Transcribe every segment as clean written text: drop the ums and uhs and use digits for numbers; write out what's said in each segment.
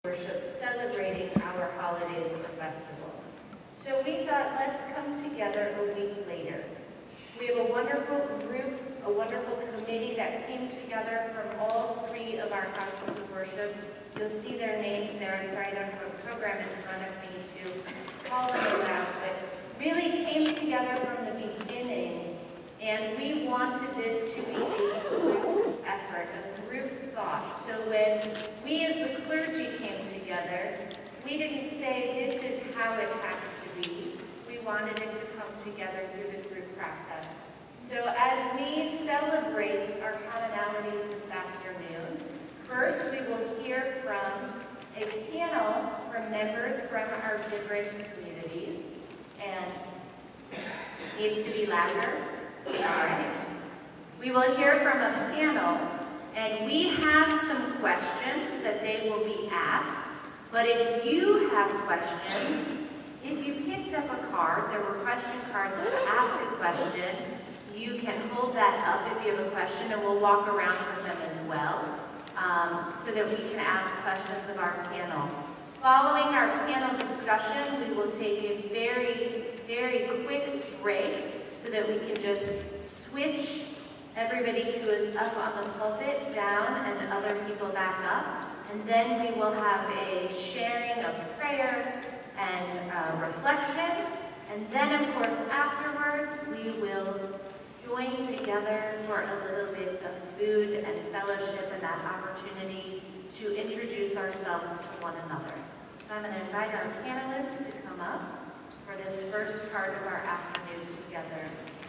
worship celebrating our holidays or festivals. So we thought, let's come together a week later. We have a wonderful group, a wonderful committee that came together from all three of our houses of worship. You'll see their names there. I'm sorry, I don't have a program in front of me to call them out, but really came together from the beginning, and we wanted this to be a group effort, a group thought. So when we as the clergy came together, we didn't say this is how it has to be. We wanted it to come together through the group process. So as we celebrate our commonalities this afternoon, first we will hear from a panel from members from our different communities. And needs to be louder? All right. We will hear from a panel, and we have some questions that they will be asked. But if you have questions, if you picked up a card, there were question cards to ask a question. You can hold that up if you have a question, and we'll walk around with them as well, so that we can ask questions of our panel. Following our panel discussion, we will take a very, very quick break so that we can just switch everybody who is up on the pulpit down and other people back up. And then we will have a sharing of prayer and reflection. And then, of course, afterwards, we will join together for a little bit of food and fellowship and that opportunity to introduce ourselves to one another. So I'm going to invite our panelists to come up for this first part of our afternoon together.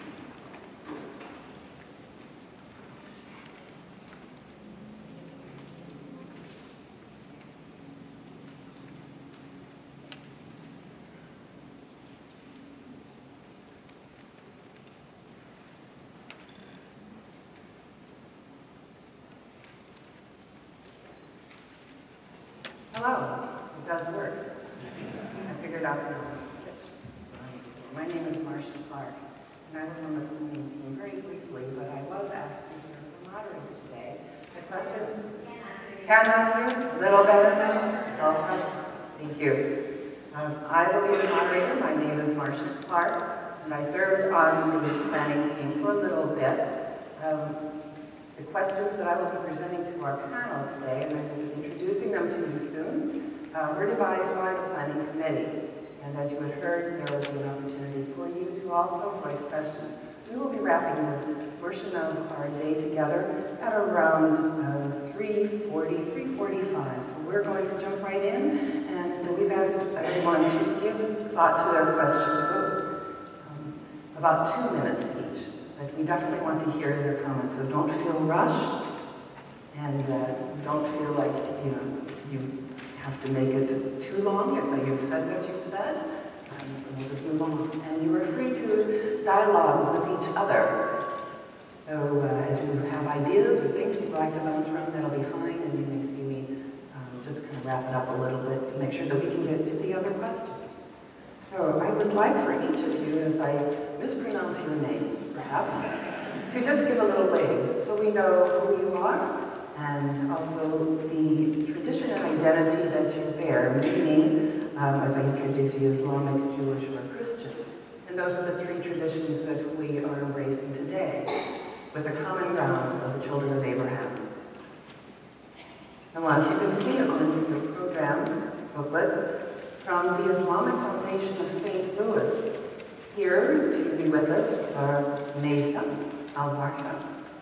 Hello, it does work. I figured out the switch. My name is Marcia Clark, and I was on the planning team very briefly, but I was asked to serve as a moderator today. The questions? Can I hear? A little better now? Thank you. I will be the moderator. My name is Marcia Clark, and I served on the planning team for a little bit. The questions that I will be presenting to our panel today, and I will be introducing them to you soon, were devised by the Planning Committee. And as you had heard, there will be an opportunity for you to also voice questions. We will be wrapping this portion of our day together at around 3:45. So we're going to jump right in, and we've asked everyone to give thought to their questions about 2 minutes each. But we definitely want to hear their comments, so don't feel rushed, and don't feel like you have to make it too long. If you've said what you've said, we'll just move on. And you are free to dialogue with each other. So as you have ideas or things you'd like to bounce around, that'll be fine, and you may see me just kind of wrap it up a little bit to make sure that we can get to the other questions. So I would like for each of you, as I mispronounce your names, perhaps, to just give a little wave so we know who you are, and also the tradition and identity that you bear, meaning, as I introduce you, Islamic, Jewish, or Christian. And those are the three traditions that we are embracing today, with a common ground of the children of Abraham. And as you can see on your program booklet, from the Islamic Foundation of St. Louis, here to be with us are Mesa Al-Barsha,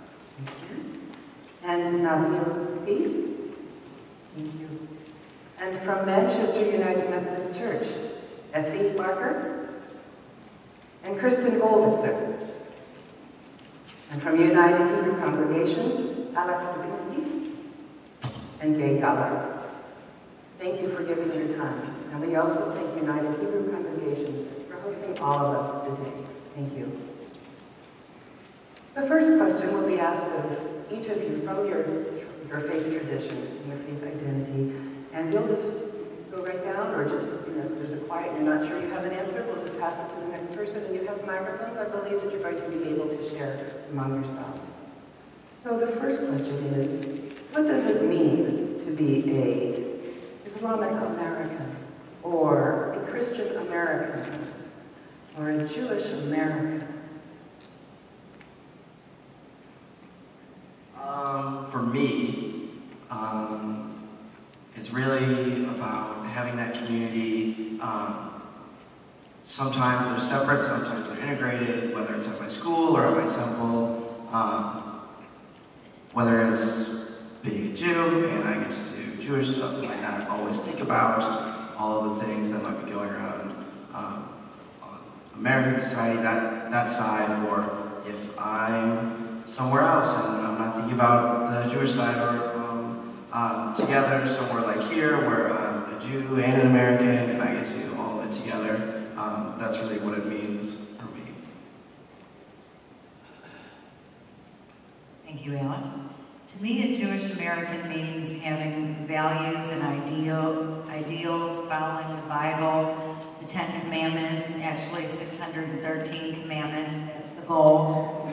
and Nabil Seed, thank you. And from Manchester United Methodist Church, Essie Barker, and Kristen Golditzer. And from United Hebrew Congregation, Alex Dubinsky, and Gay Galler. Thank you for giving your time. And we also thank United Hebrew Congregation for hosting all of us today. Thank you. The first question will be asked of each of you from your faith tradition, your faith identity. And we'll just go right down, or just, if there's a quiet and you're not sure you have an answer, we'll just pass it to the next person. And you have microphones, I believe that you're going to be able to share among yourselves. So the first question is, what does it mean to be a Islamic American, or a Christian American, or a Jewish American? For me, it's really about having that community. Sometimes they're separate, sometimes they're integrated, whether it's at my school or at my temple. Whether it's being a Jew and I get to do Jewish stuff, I might not always think about all of the things that might be going around on American society, that side, or if I'm somewhere else and I'm not thinking about the Jewish side, or together somewhere like here where I'm a Jew and an American and I get to do all of it together. That's really what it means for me. Thank you, Alex. To me, a Jewish American means having values and ideals, following the Bible, the 10 Commandments, actually 613 commandments, that's the goal.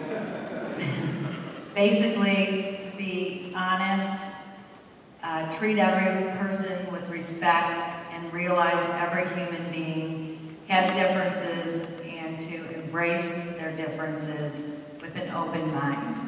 Basically, to be honest, treat every person with respect, and realize every human being has differences, and to embrace their differences with an open mind.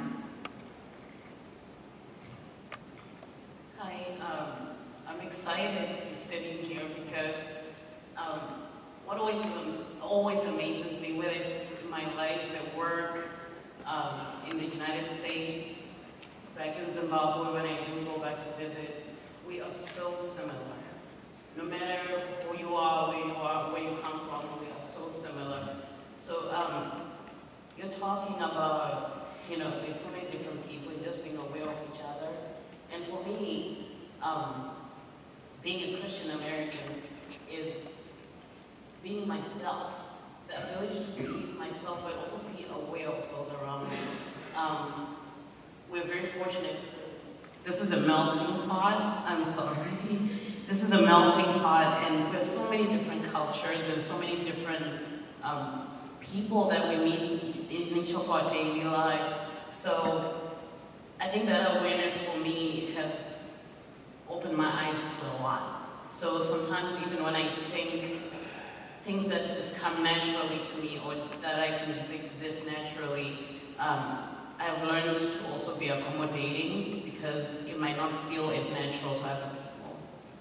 Hi, I'm excited to be sitting here because what always amazes me, whether it's in my life at work, in the United States, back in Zimbabwe when I do go back to visit, we are so similar. No matter who you are, where you come from, we are so similar. So you're talking about, there's so many different people and just being aware of each other. And for me, being a Christian American is being myself, the ability to be myself, but also be aware of those around me. We're very fortunate. This is a melting pot. I'm sorry. This is a melting pot, and we have so many different cultures and so many different people that we meet in each of our daily lives. So I think that awareness for me has opened my eyes to a lot. So sometimes even when I think things that just come naturally to me, or that I can just exist naturally, I've learned to also be accommodating, because it might not feel as natural to other people.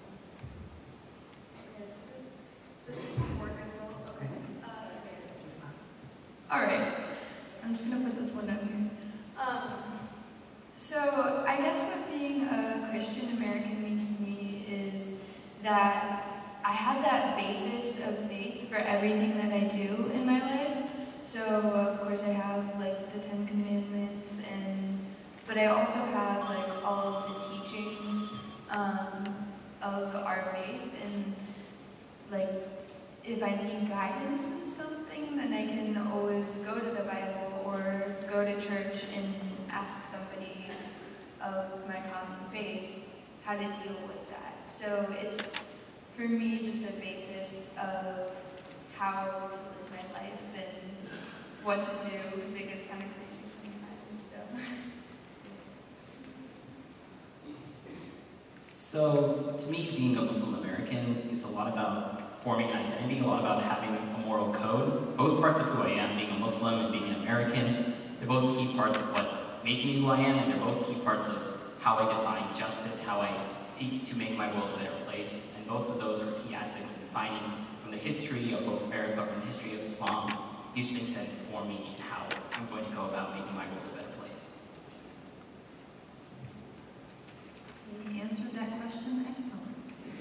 Does this work as well? Okay. All right, I'm just gonna put this one down here. So I guess what being a Christian American means to me is that I have that basis of faith for everything that I do in my life. So of course I have like the 10 Commandments, but I also have like all of the teachings of our faith, and like if I need guidance in something, then I can always go to the Bible or go to church and ask somebody of my common faith how to deal with that. So it's, for me, just a basis of how to live my life and what to do, because it gets kind of crazy sometimes, so. So, to me, being a Muslim American is a lot about forming an identity, a lot about having a moral code. Both parts of who I am, being a Muslim and being an American, they're both key parts of what make me who I am, and they're both key parts of how I define justice, how I seek to make my world a better place. And both of those are key aspects of defining, from the history of both America and the history of Islam, these things that inform me in how I'm going to go about making my world a better place. You answered that question excellent.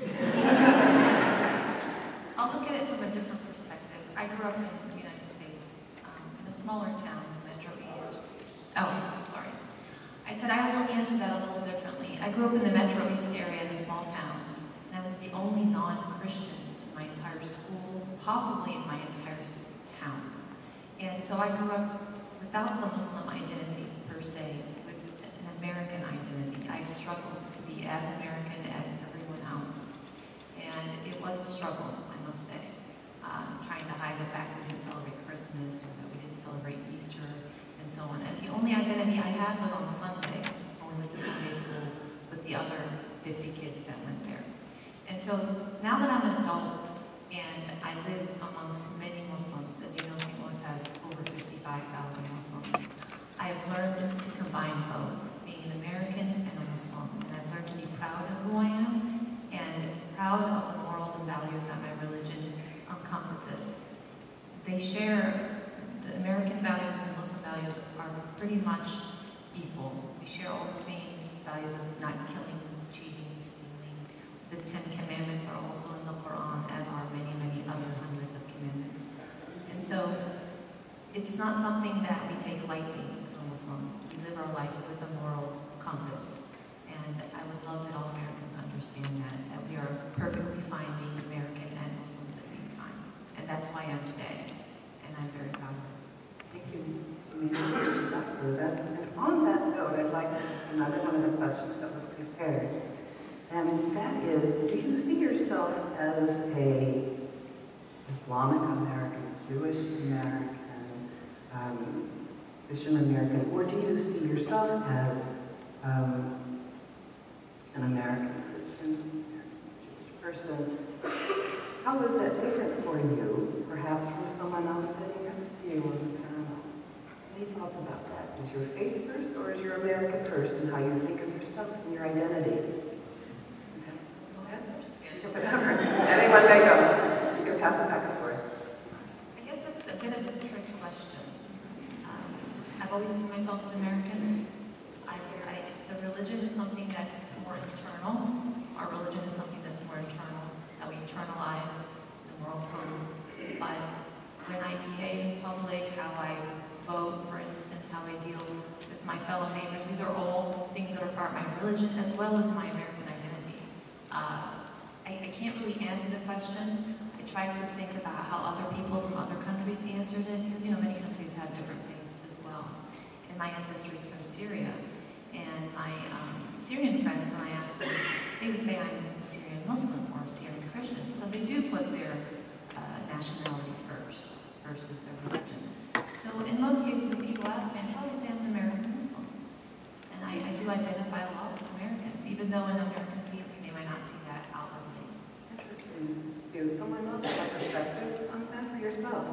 I'll look at it from a different perspective. I grew up in the United States, in a smaller town, Metro East. Oh, sorry. I said I will answer that a little differently. I grew up in the Metro East area in a small town, and I was the only non-Christian in my entire school, possibly in my entire town. And so I grew up without the Muslim identity per se, with an American identity. I struggled to be as American as everyone else. And it was a struggle, I must say, trying to hide the fact we didn't celebrate Christmas, or that we didn't celebrate Easter, and so on. And the only identity I had was on Sunday, when we went to Sunday school with the other 50 kids that went there. And so now that I'm an adult and I live amongst many Muslims, as you know, St. Louis has over 55,000 Muslims, I have learned to combine both, being an American and a Muslim. And I've learned to be proud of who I am and proud of the morals and values that my religion encompasses. They share, the American values and the Muslim values are pretty much equal. We share all the same values of not killing, cheating, stealing. The 10 Commandments are also in the Quran, as are many, many other hundreds of commandments. And so it's not something that we take lightly as a Muslim. We live our life with a moral compass. And I would love that all Americans understand that we are perfectly fine being American and Muslim at the same time. And that's who I am today. And I'm very proud of it. Thank you. And on that note, I'd like to ask another one of the questions that was prepared. And that is, do you see yourself as a Islamic American, Jewish American, Christian American, or do you see yourself as an American Christian, Jewish person? How is that different for you, perhaps from someone else sitting next to you on the panel? Any thoughts about that? Is your faith first, or is your American first in how you think of yourself and your identity? Whatever. Anyone may go. You can pass it back and forth. I guess that's a bit of a trick question. I've always seen myself as American. The religion is something that's more internal. Our religion is something that's more internal, that we internalize the moral code. But when I behave in public, how I vote, for instance, how I deal with my fellow neighbors, these are all things that are part of my religion as well as my American identity. I can't really answer the question. I tried to think about how other people from other countries answered it, because many countries have different faiths as well. And my ancestry is from Syria. And my Syrian friends, when I asked them, they would say I'm a Syrian Muslim or a Syrian Christian. So they do put their nationality first versus their religion. So in most cases, if people ask me, I'd probably say I'm an American Muslim. And I do identify a lot with Americans, even though in American sees me, they might not see that outwardly. Interesting. Do someone else have a perspective on that for yourself?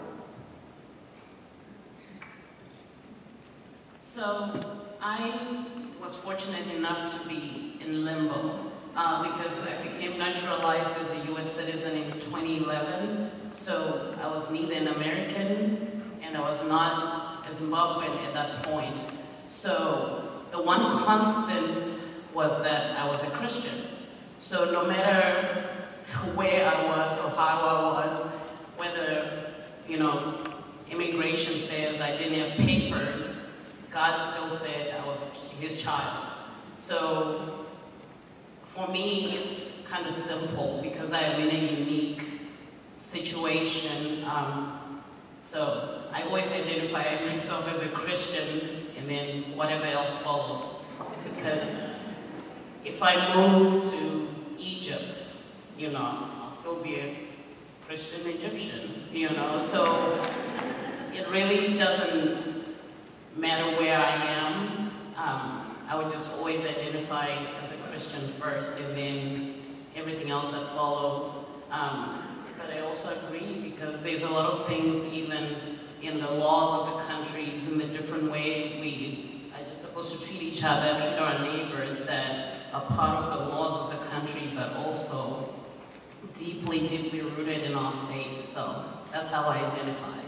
So I was fortunate enough to be in limbo because I became naturalized as a U.S. citizen in 2011. So I was neither an American and I was not a Zimbabwean at that point. So the one constant was that I was a Christian. So no matter where I was or how I was, whether, immigration says I didn't have papers, God still said I was his child. So for me, it's kind of simple because I'm in a unique situation. So I always identify myself as a Christian and then whatever else follows. Because if I move to Egypt, I'll still be a Christian Egyptian, So it really doesn't matter where I am. I would just always identify as a Christian first and then everything else that follows. But I also agree because there's a lot of things even in the laws of the countries in the different way we are just supposed to treat each other, treat our neighbors that are part of the laws of the country, but also deeply, deeply rooted in our faith. So that's how I identify.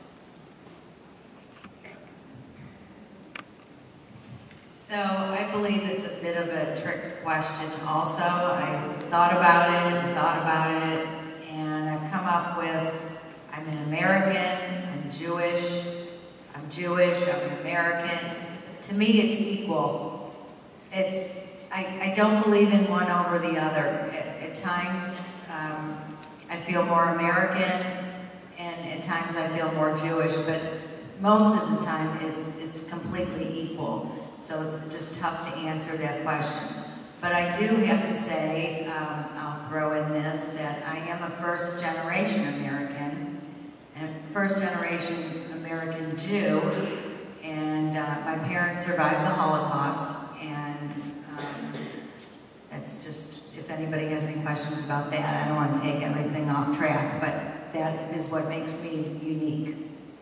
So I believe it's a bit of a trick question also. I thought about it, and I've come up with, I'm an American, I'm Jewish, I'm an American. To me, it's equal. I don't believe in one over the other. At times, I feel more American, and at times I feel more Jewish, but most of the time it's completely equal. So it's just tough to answer that question. But I do have to say, I'll throw in this, that I am a first-generation American, and first-generation American Jew, and my parents survived the Holocaust, and that's just, if anybody has any questions about that. I don't want to take everything off track, but that is what makes me unique.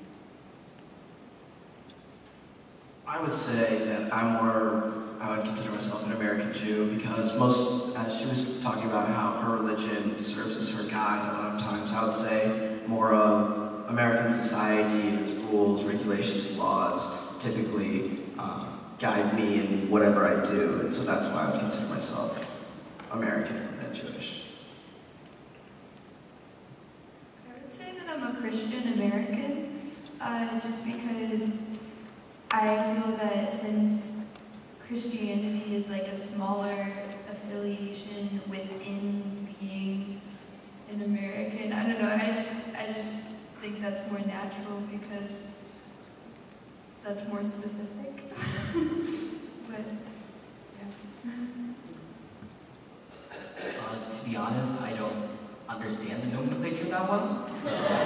I would say that I would consider myself an American Jew because as she was talking about how her religion serves as her guide a lot of times, I would say more of American society and its rules, regulations, laws typically guide me in whatever I do, and so that's why I would consider myself American and Jewish. I would say that I'm a Christian American, just because I feel that since Christianity is like a smaller affiliation within being an American, I don't know, I just think that's more natural because that's more specific. But, yeah. To be honest, I don't understand the nomenclature that well, so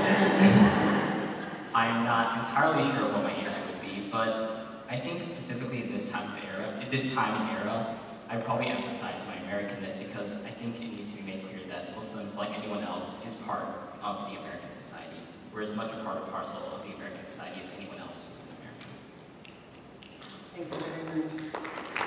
I'm not entirely sure what my answer would be, but I think specifically at this time and era, I probably emphasize my Americanness because I think it needs to be made clear that Muslims, like anyone else, is part of the American society. We're as much a part and parcel of the American society as anyone else who is an American. Thank you very much.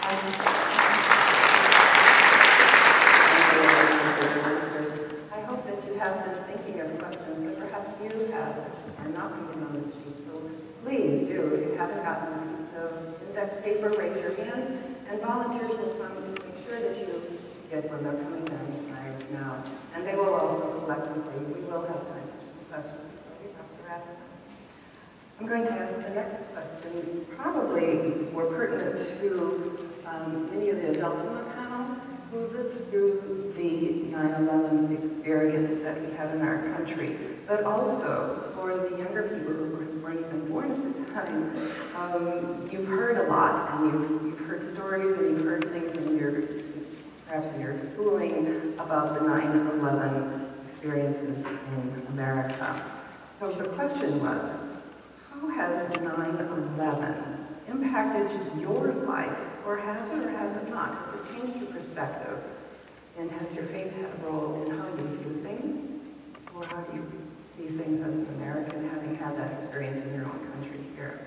I hope that you have been thinking of questions that perhaps you have that are not written on this sheet. So please do, if you haven't gotten a piece of index paper, raise your hand, and volunteers will come to make sure that you get one. They're coming down the aisle now. And they will also collect them for you. We will have time for some questions before we have to wrap it up. I'm going to ask the next question, probably is more pertinent to many of the adults on the panel who lived through the 9/11 experience that we had in our country, but also for the younger people who weren't even born at the time. You've heard a lot, and you've heard stories, and you've heard things perhaps in your schooling about the 9/11 experiences in America. So the question was, how has 9/11 impacted your life, or has it not? Has it changed your perspective? And has your faith had a role in how you view things? Or how do you see things as an American, having had that experience in your own country here?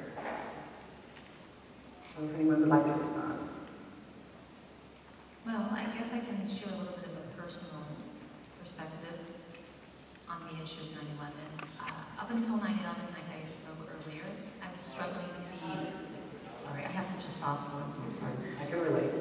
So if anyone would like to respond. Well, I guess I can share a little bit of a personal perspective on the issue of 9/11. Up until 9/11, like I spoke earlier, I was struggling to be, sorry, I have such a soft voice, I'm sorry. I can relate.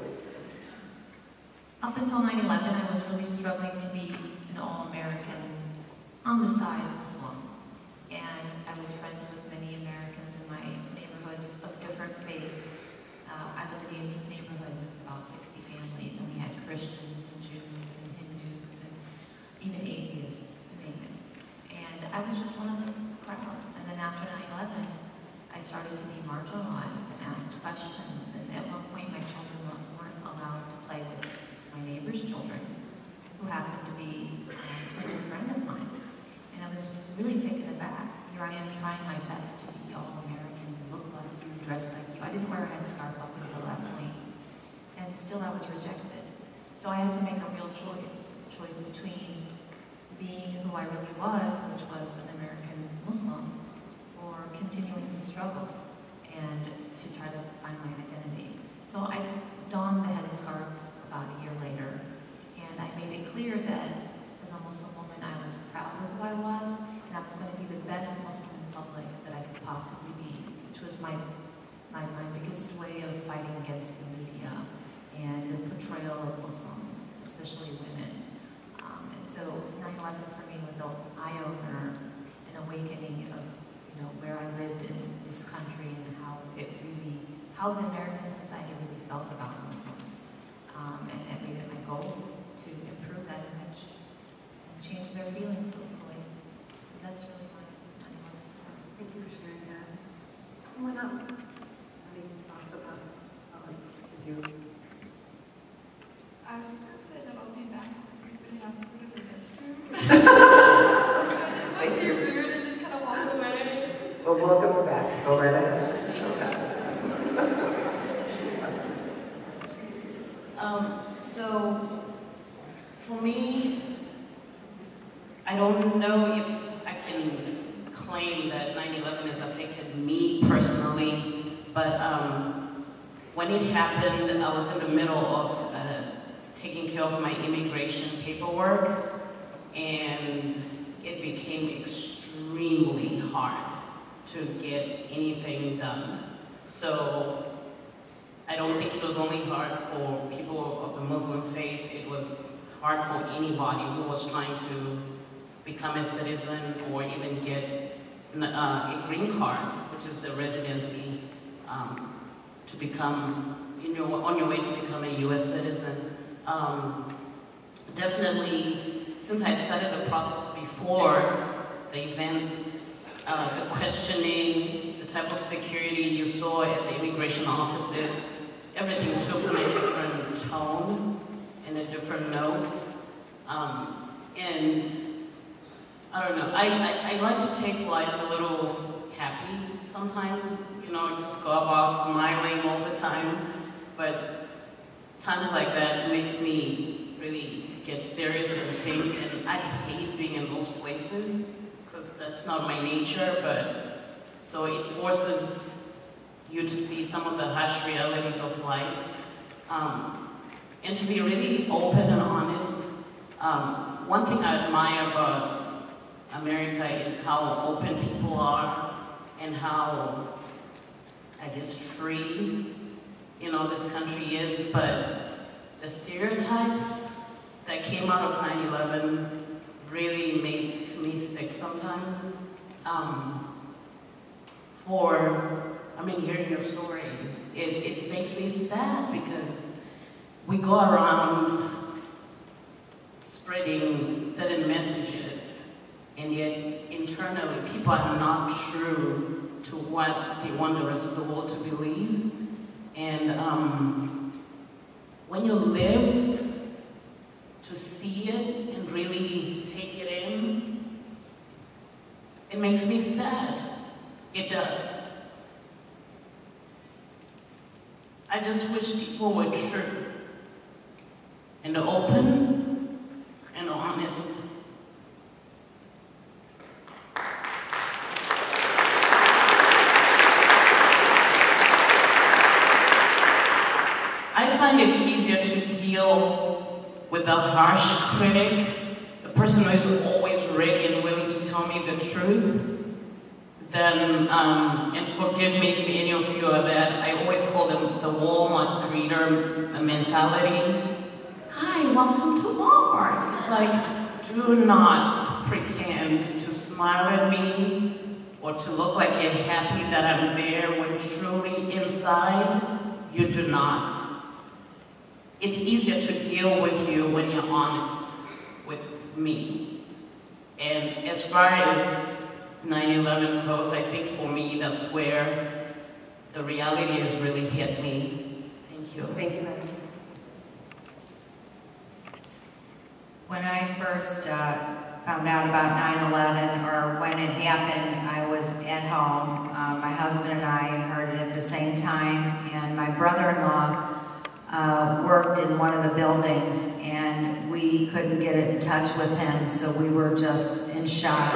Up until 9/11, I was really struggling to be an all-American on the side Muslim. And I was friends with many Americans in my neighborhoods of different faiths. I lived in a unique neighborhood with about 60 families, and we had Christians and Jews and Hindus and even atheists, name it. And I was just one of the crowd. And then after 9/11, I started to be marginalized and asked questions. And at one point, my children weren't allowed to play with my neighbor's children, who happened to be a good friend of mine. And I was really taken aback. Here I am trying my best to be all-American, look like you, dress like you. I didn't wear a headscarf up until that point. And still I was rejected. So I had to make a real choice between being who I really was, which was an American Muslim, or continuing to struggle and to try to find my identity. So I donned the headscarf about a year later, and I made it clear that as a Muslim woman, I was proud of who I was, and I was going to be the best Muslim in public that I could possibly be, which was my biggest way of fighting against the media and the portrayal of Muslims, especially women. And so 9/11 for me was an eye-opener, an awakening of where I lived in this country and how the American society really felt about Muslims. And it made it my goal to improve that image and change their feelings, hopefully. So that's really my 9/11 story. Thank you for sharing that. Anyone else? Any thoughts about you? I was just going to say that I'll be back. Really have to put it in history. So I didn't want to be rude and just kind of walk away. Well, welcome her back. Go right ahead. So For me, I don't know if I can claim that 9/11 has affected me personally, but when it happened, I was in the middle of taking care of my immigration paperwork, and it became extremely hard to get anything done. So I don't think it was only hard for people of the Muslim faith, it was hard for anybody who was trying to become a citizen or even get a green card, which is the residency to become, on your way to become a US citizen. Definitely, since I had started the process before the events, the questioning, the type of security you saw at the immigration offices, everything took on a different tone and a different note. And I don't know, I like to take life a little happy sometimes, just go about smiling all the time, but times like that makes me really get serious and think, and I hate being in those places, because that's not my nature, but so it forces you to see some of the harsh realities of life, and to be really open and honest. One thing I admire about America is how open people are and how, I guess, free, this country is, but the stereotypes that came out of 9/11 really make me sick sometimes. Hearing your story, it makes me sad because we go around spreading certain messages, and yet internally people are not true to what they want the rest of the world to believe. And when you live to see it and really take it in, it makes me sad. It does. I just wish people were true and open and honest. I find it easier to deal with the harsh critic, the person who is always ready and willing to tell me the truth, than, and forgive me if any of you are that, I always call them the Walmart greeter mentality. Hi, welcome to Walmart. It's like, do not pretend to smile at me or to look like you're happy that I'm there when truly inside, you do not. It's easier to deal with you when you're honest with me. And as far as 9/11 goes, I think for me, that's where the reality has really hit me. Thank you. Thank you, Leslie. When I first found out about 9/11, or when it happened, I was at home. My husband and I heard it at the same time, and my brother-in-law worked in one of the buildings, and we couldn't get in touch with him, so we were just in shock.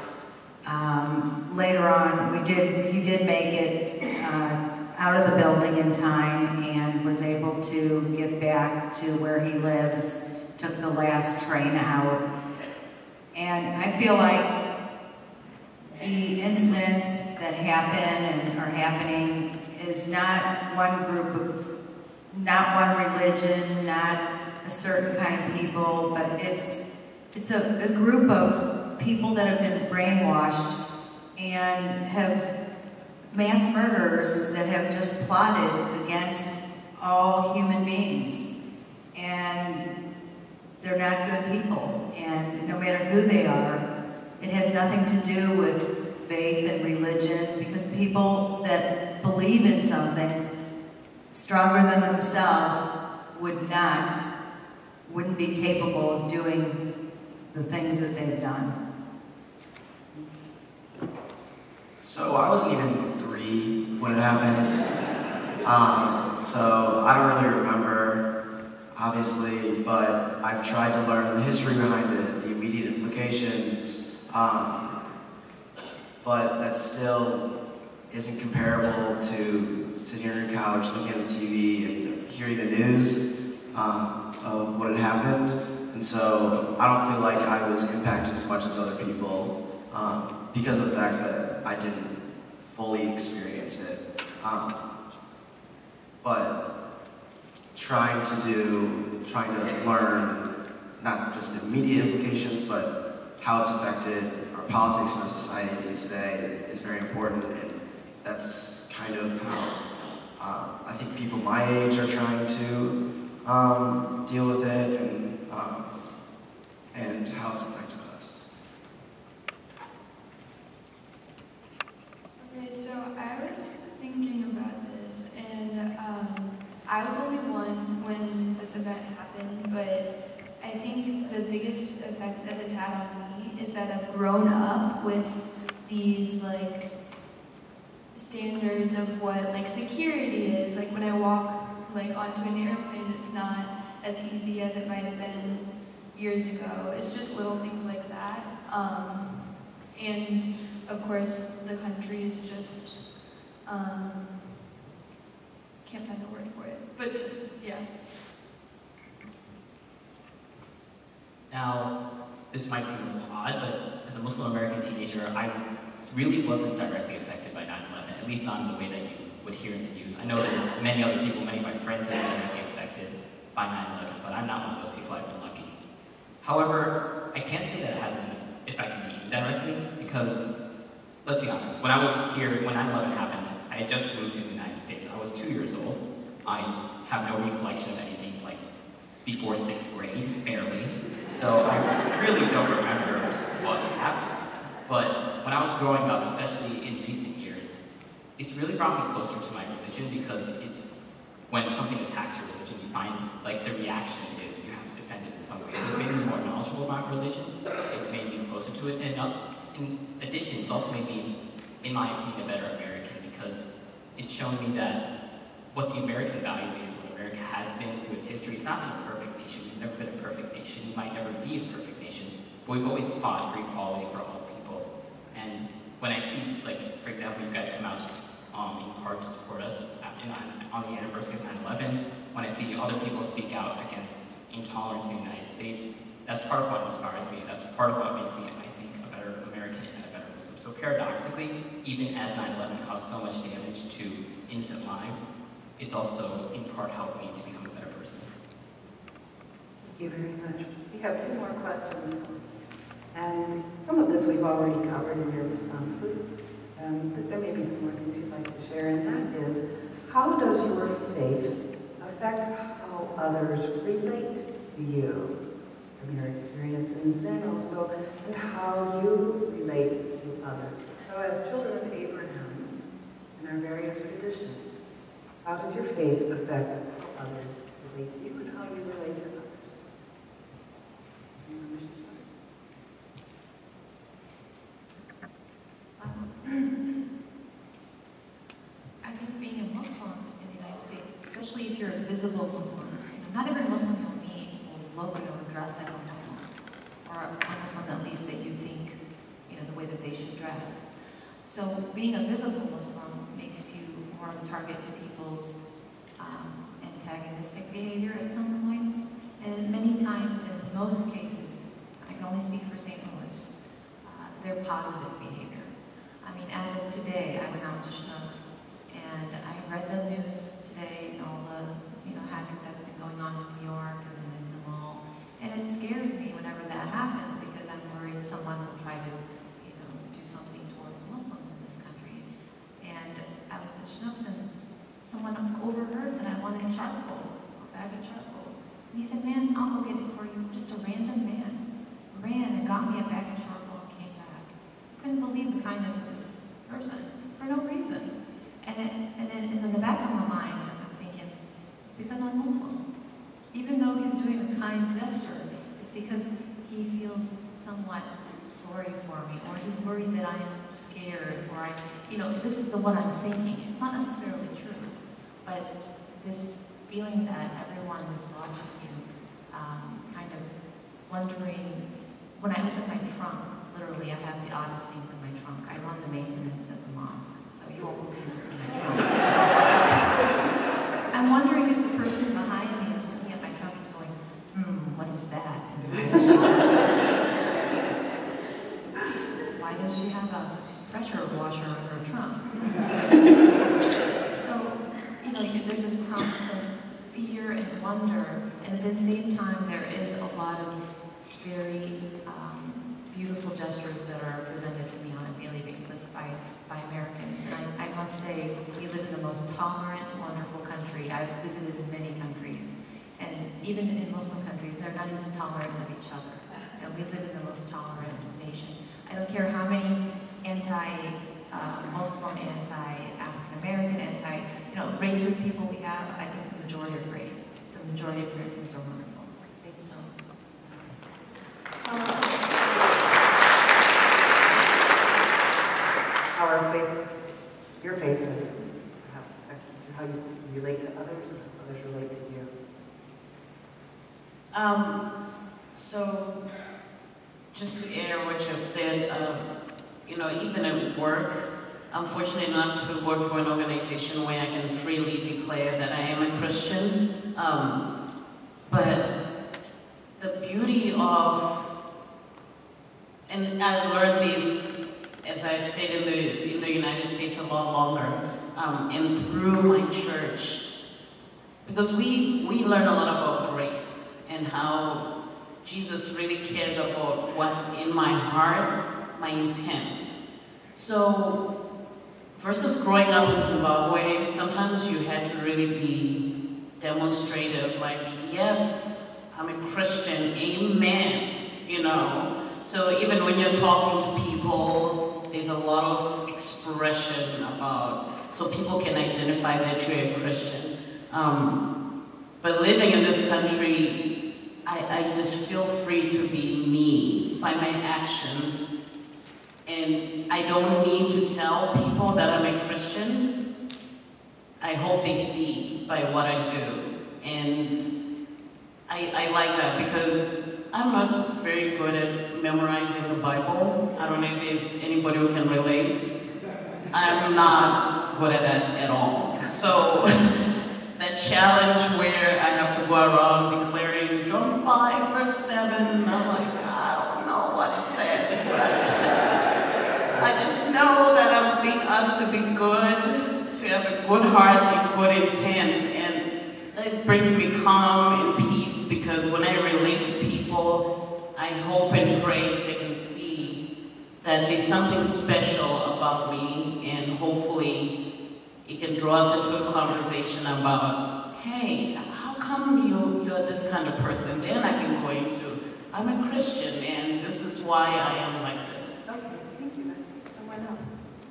Later on, he did make it out of the building in time and was able to get back to where he lives, took the last train out. And I feel like the incidents that happen and are happening is not one group of, not one religion, not a certain kind of people, but it's a group of people that have been brainwashed and have mass murderers that have just plotted against all human beings. And they're not good people. And no matter who they are, it has nothing to do with faith and religion, because people that believe in something stronger than themselves wouldn't be capable of doing the things that they've done. So I wasn't even 3 when it happened. So I don't really remember obviously, but I've tried to learn the history behind it, the immediate implications, but that still isn't comparable to sitting on your couch, looking at the TV, and hearing the news of what had happened. And so I don't feel like I was impacted as much as other people because of the fact that I didn't fully experience it. But trying to learn not just the immediate implications, but how it's affected our politics and our society today is very important, and that's kind of how I think people my age are trying to deal with it, and how it's affected us. Okay, so I was thinking about this, and I was only one when this event happened, but I think the biggest effect that it's had on me is that I've grown up with these like standards of what like security is. Like when I walk like onto an airplane, it's not as easy as it might have been years ago. It's just little things like that. And of course, the country is just, can't find the word for it, but just, yeah. Now, this might seem a little odd, but as a Muslim American teenager, I really wasn't directly affected by 9/11, at least not in the way that you would hear in the news. I know there's many other people, many of my friends have been directly affected by 9/11, but I'm not one of those people. I've been lucky. However, I can't say that it hasn't affected me indirectly, because, let's be honest, when I was here, when 9/11 happened, I had just moved to the United States. I was 2 years old. I have no recollection of anything like before 6th grade, barely. So I really don't remember what happened. But when I was growing up, especially in recent years, it's really brought me closer to my religion, because it's when something attacks your religion, you find like the reaction is you have to defend it in some way. So it's made me more knowledgeable about religion. It's made me closer to it. And in addition, it's also made me, in my opinion, a better American, because it's shown me that what the American value is, what America has been through its history. It's not been a perfect nation. We've never been a perfect nation. We might never be a perfect nation. But we've always fought for equality for all people. And when I see, like, for example, you guys come out just in part to support us on the anniversary of 9/11, when I see other people speak out against intolerance in the United States, that's part of what inspires me. That's part of what makes me, I think, a better American and a better Muslim. So paradoxically, even as 9/11 caused so much damage to innocent lives, it's also in part helped me to become a better person. Thank you very much. We have 2 more questions. And some of this we've already covered in your responses. But there may be some more things you'd like to share, and that is, how does your faith affect how others relate to you from your experience, and then also and how you relate to others? So as children of Abraham in our various traditions, how does your faith affect how others relate to you and how you relate to others? Anyone wish to start? I think being a Muslim in the United States, especially if you're a visible Muslim, not every Muslim you'll meet will look or dress like a Muslim, or a Muslim at least that you think, the way that they should dress. So being a visible Muslim makes you more of a target to people's antagonistic behavior at some points, and many times, in most cases, I can only speak for St. Louis, they're positive behavior. I mean, as of today, I went out to Schnucks, and I read the news today, all the havoc that's been going on in New York and then in the mall, and it scares me whenever that happens, because I'm worried someone will try to, do something towards Muslims in this country. And I was at Schnucks, and someone overheard that I wanted charcoal, a bag of charcoal, and he said, "Man, I'll go get it for you." Just a random man ran and got me a bag of charcoal and came back. I couldn't believe the kindness of this person for no reason. And in the back of my mind, I'm thinking, it's because I'm Muslim. Even though he's doing a kind gesture, it's because he feels somewhat sorry for me, or he's worried that I'm scared, or this is the one I'm thinking. It's not necessarily true, but this feeling that everyone is watching you, kind of wondering, when I open my trunk, literally I have the oddest things in my trunk. I run the maintenance at the mosque, so you won't believe what's in my trunk. I'm wondering if the person behind me is looking at my trunk and going, what is that? Why does she have a pressure washer in her trunk? So, there's this constant fear and wonder, and at the same time, there is a lot of very beautiful gestures that are presented to me on a daily basis by Americans. And I must say, we live in the most tolerant, wonderful country. I've visited many countries, and even in Muslim countries, they're not even tolerant of each other. We live in the most tolerant nation. I don't care how many anti-Muslim, anti-African-American, racist people we have, I think the majority are great. The majority of Americans are wonderful. I think so. How our faith, your faith is, how you relate to others, and how others relate to you. So, just to add what you've said, even at work, I'm fortunate enough to work for an organization where I can freely declare that I am a Christian. But the beauty of, and I've learned this as I've stayed in the United States a lot longer, and through my church, because we learn a lot about grace and how Jesus really cares about what's in my heart, my intent. So, versus growing up in Zimbabwe, sometimes you had to really be demonstrative, like, yes, I'm a Christian, amen, So even when you're talking to people, there's a lot of expression about, so people can identify that you're a Christian. But living in this country, I just feel free to be me by my actions. And I don't need to tell people that I'm a Christian. I hope they see by what I do. And I like that because I'm not very good at memorizing the Bible. I don't know if there's anybody who can relate. I'm not good at that at all. So that challenge where I have to go around declaring John 5 verse 7, I'm like, I don't know what it says, but I just know that I'm being asked to be good, to have a good heart and good intent, and that brings me calm and peace because when I relate to people, I hope and pray they can see that there's something special about me, and hopefully it can draw us into a conversation about, hey, how come you're this kind of person? Then I can go into, I'm a Christian, and this is why I am like this. Okay, thank you. Someone else.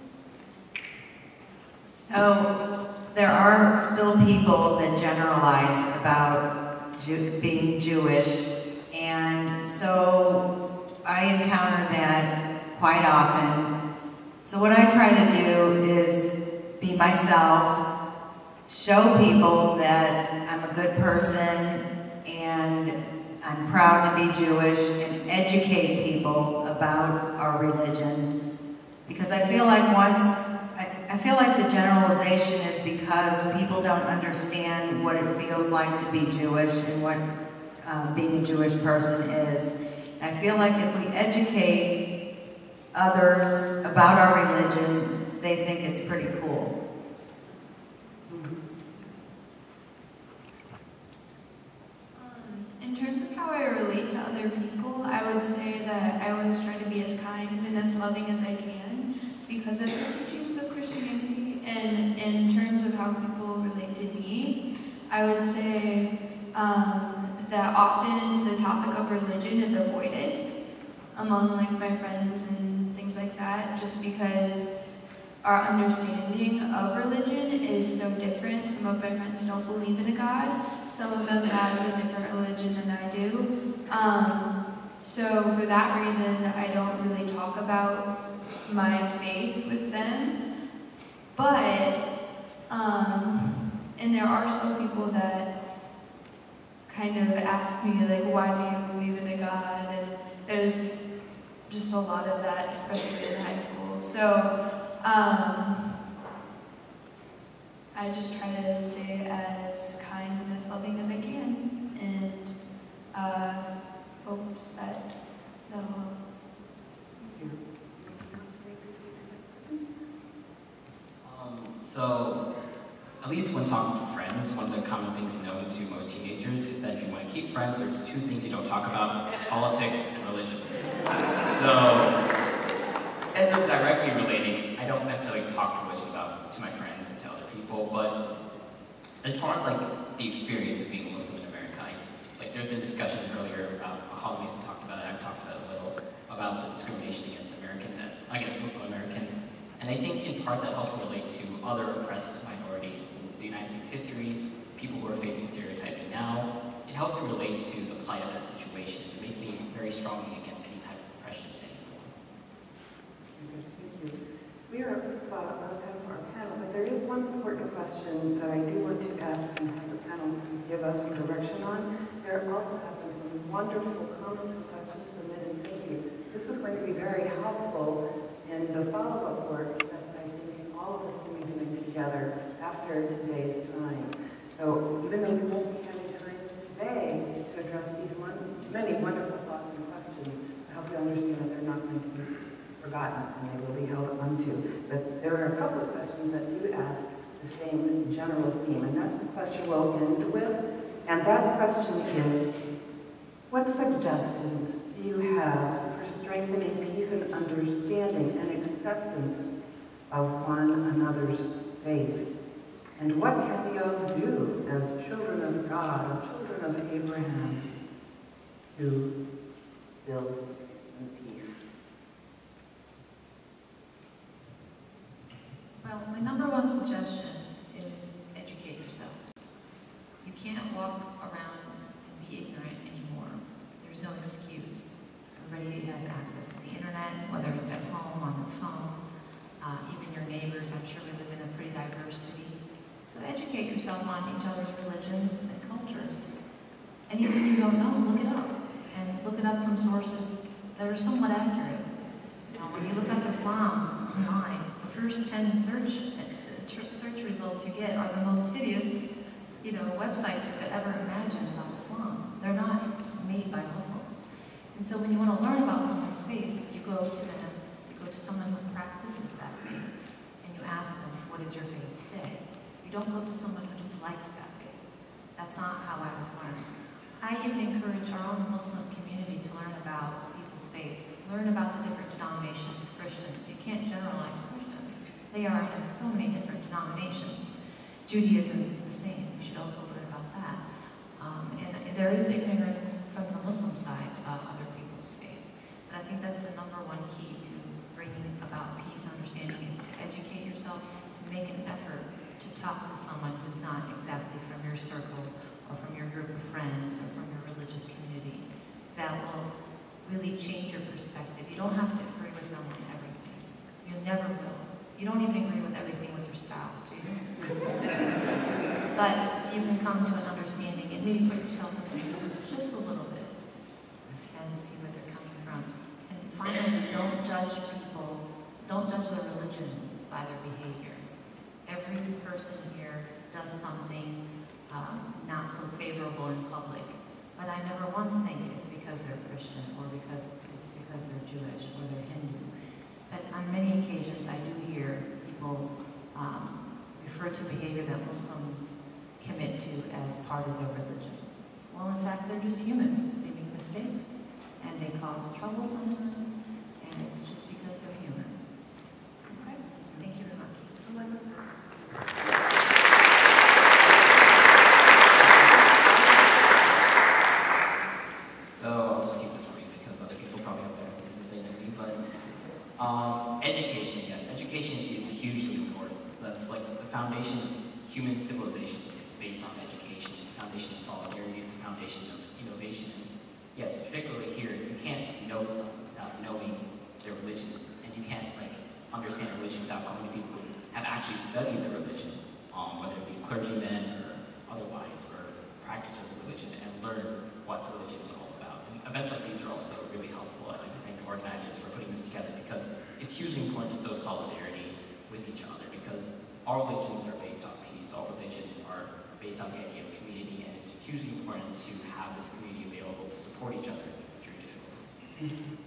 So there are still people that generalize about being Jewish, and so I encounter that quite often. So what I try to do is be myself, show people that I'm a good person and I'm proud to be Jewish, and educate people about our religion. Because I feel like I feel like the generalization is because people don't understand what it feels like to be Jewish and what being a Jewish person is. And I feel like if we educate others about our religion, they think it's pretty cool. In terms of how I relate to other people, I would say that I always try to be as kind and as loving as I can because of the teachings of Christianity. And in terms of how people relate to me, I would say that often the topic of religion is avoided among my friends and things like that, just because our understanding of religion is so different. Some of my friends don't believe in a God. Some of them have a different religion than I do. So for that reason, I don't really talk about my faith with them. But And there are still people that kind of ask me, like, why do you believe in a God? And there's just a lot of that, especially in high school. So I just try to stay as kind and as loving as I can, and hopes that that'll help. So, at least when talking to friends, one of the common things known to most teenagers is that if you want to keep friends, there's two things you don't talk about: politics and religion. So, as it's directly relating, I don't necessarily talk religion to my friends and to other people, but as far as like the experience of being a Muslim in America, there's been discussion earlier about how Mason talked about it, I've talked about it a little, about the discrimination against Americans and against Muslim Americans. And I think in part that helps relate to other oppressed minorities in the United States history, people who are facing stereotyping now. It helps me relate to the plight of that situation. It makes me very strongly against any type of oppression in any form. Thank you. We are just about out of time for our panel, but there is one important question that I do want to ask and have the panel give us some direction on. There also have been some wonderful comments and questions submitted. Thank you. This is going to be very helpful in the follow-up work that I think all of us can be doing together after today's time. So even though we won't be having time today to address these many wonderful thoughts and questions, I hope you understand that they're not going to be forgotten and they will be held onto. But there are a couple of questions that do ask the same general theme, and that's the question we'll end with. And that question is, what suggestions do you have for strengthening peace and understanding and acceptance of one another's faith? And what can we all do as children of God, or children of Abraham, to build in peace? Well, my number one suggestion is educate yourself. You can't walk around and be ignorant anymore. There's no excuse. Everybody has access to the internet, whether it's at home, on their phone, even your neighbors. I'm sure we live in a pretty diverse city. So educate yourself on each other's religions and cultures. Anything you don't know, look it up. And look it up from sources that are somewhat accurate. When you look up Islam online, the first 10 search results you get are the most hideous, websites you could ever imagine about Islam. They're not made by Muslims. And so when you want to learn about someone's faith, you go to them, you go to someone who practices that faith, and you ask them, what does your faith say? You don't go to someone who dislikes that faith. That's not how I would learn. I even encourage our own Muslim community to learn about people's faiths, learn about the different denominations of Christians. You can't generalize Christians. They are in so many different denominations. Judaism, the same. We should also learn about that. And there is ignorance from the Muslim side about other people's faith. But I think that's the number one key to bringing about peace and understanding is to educate yourself and make an effort to talk to someone who's not exactly from your circle or from your group of friends or from your religious community. That will really change your perspective. You don't have to agree with them on everything. You never will. You don't even agree with everything with your spouse, do you? But you can come to an understanding and maybe put yourself in their shoes just a little bit and see where they're coming from. And finally, don't judge people, don't judge their religion by their behavior. Every person here does something not so favorable in public, but I never once think it's because they're Christian or because they're Jewish or they're Hindu. But on many occasions I do hear people refer to behavior that Muslims commit to as part of their religion. Well, in fact, they're just humans. They make mistakes and they cause trouble sometimes, and it's just because they're human. Okay? Thank you very much. So I'll just keep this brief because other people probably have better things to say than me, but education, yes. Education is hugely important. That's like the foundation of human civilization. It's based on education. It's the foundation of solidarity. It's the foundation of innovation. And yes, particularly here, you can't know someone without knowing their religion. And you can't understand religion without going to people who have actually studied the religion, whether it be clergymen or otherwise, or practitioners of religion, and learn what religion is all about. And events like these are also really helpful. I'd like to thank the organizers for putting this together, because it's hugely important to show solidarity with each other, because all religions are based on peace, all religions are based on the idea of community, and it's hugely important to have this community available to support each other during difficult times.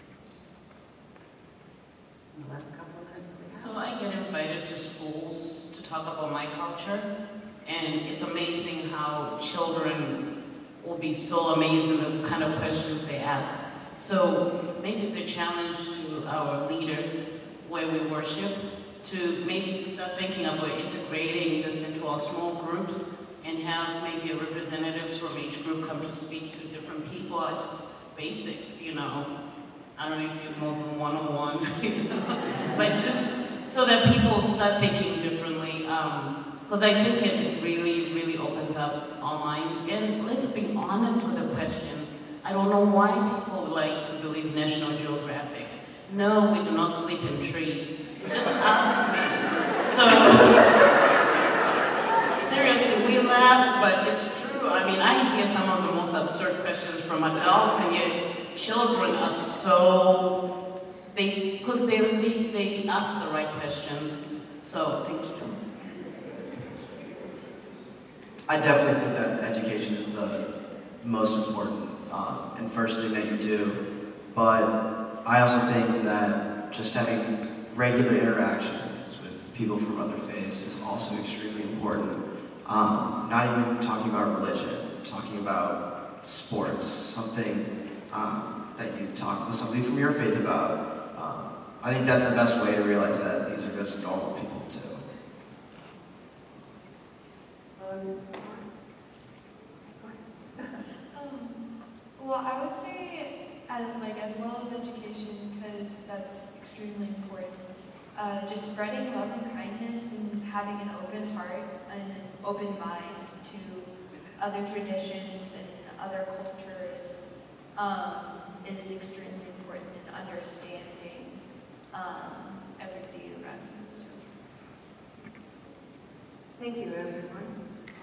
The last couple of minutes we have. So I get invited to schools to talk about my culture, and it's amazing how children will be so amazed at the kind of questions they ask. So maybe it's a challenge to our leaders where we worship to maybe start thinking about integrating this into our small groups and have maybe representatives from each group come to speak to different people, or just basics, you know. I don't know if you're Muslim 101, you know? But just so that people start thinking differently, because I think it really, really opens up our minds. And let's be honest with the questions. I don't know why people like to believe National Geographic. No, we do not sleep in trees. Just ask me. So, seriously, we laugh, but it's true. I mean, I hear some of the most absurd questions from adults, and yet children are so, because they ask the right questions. So, thank you. I definitely think that education is the most important and first thing that you do, but I also think that just having regular interactions with people from other faiths is also extremely important. Not even talking about religion, talking about sports, something that you talk with somebody from your faith about. I think that's the best way to realize that these are just normal people too. Well, I would say, as well as education, because that's extremely important. Just spreading love and kindness and having an open heart and an open mind to other traditions and other cultures is extremely important in understanding everybody around you. So. Thank you, everyone.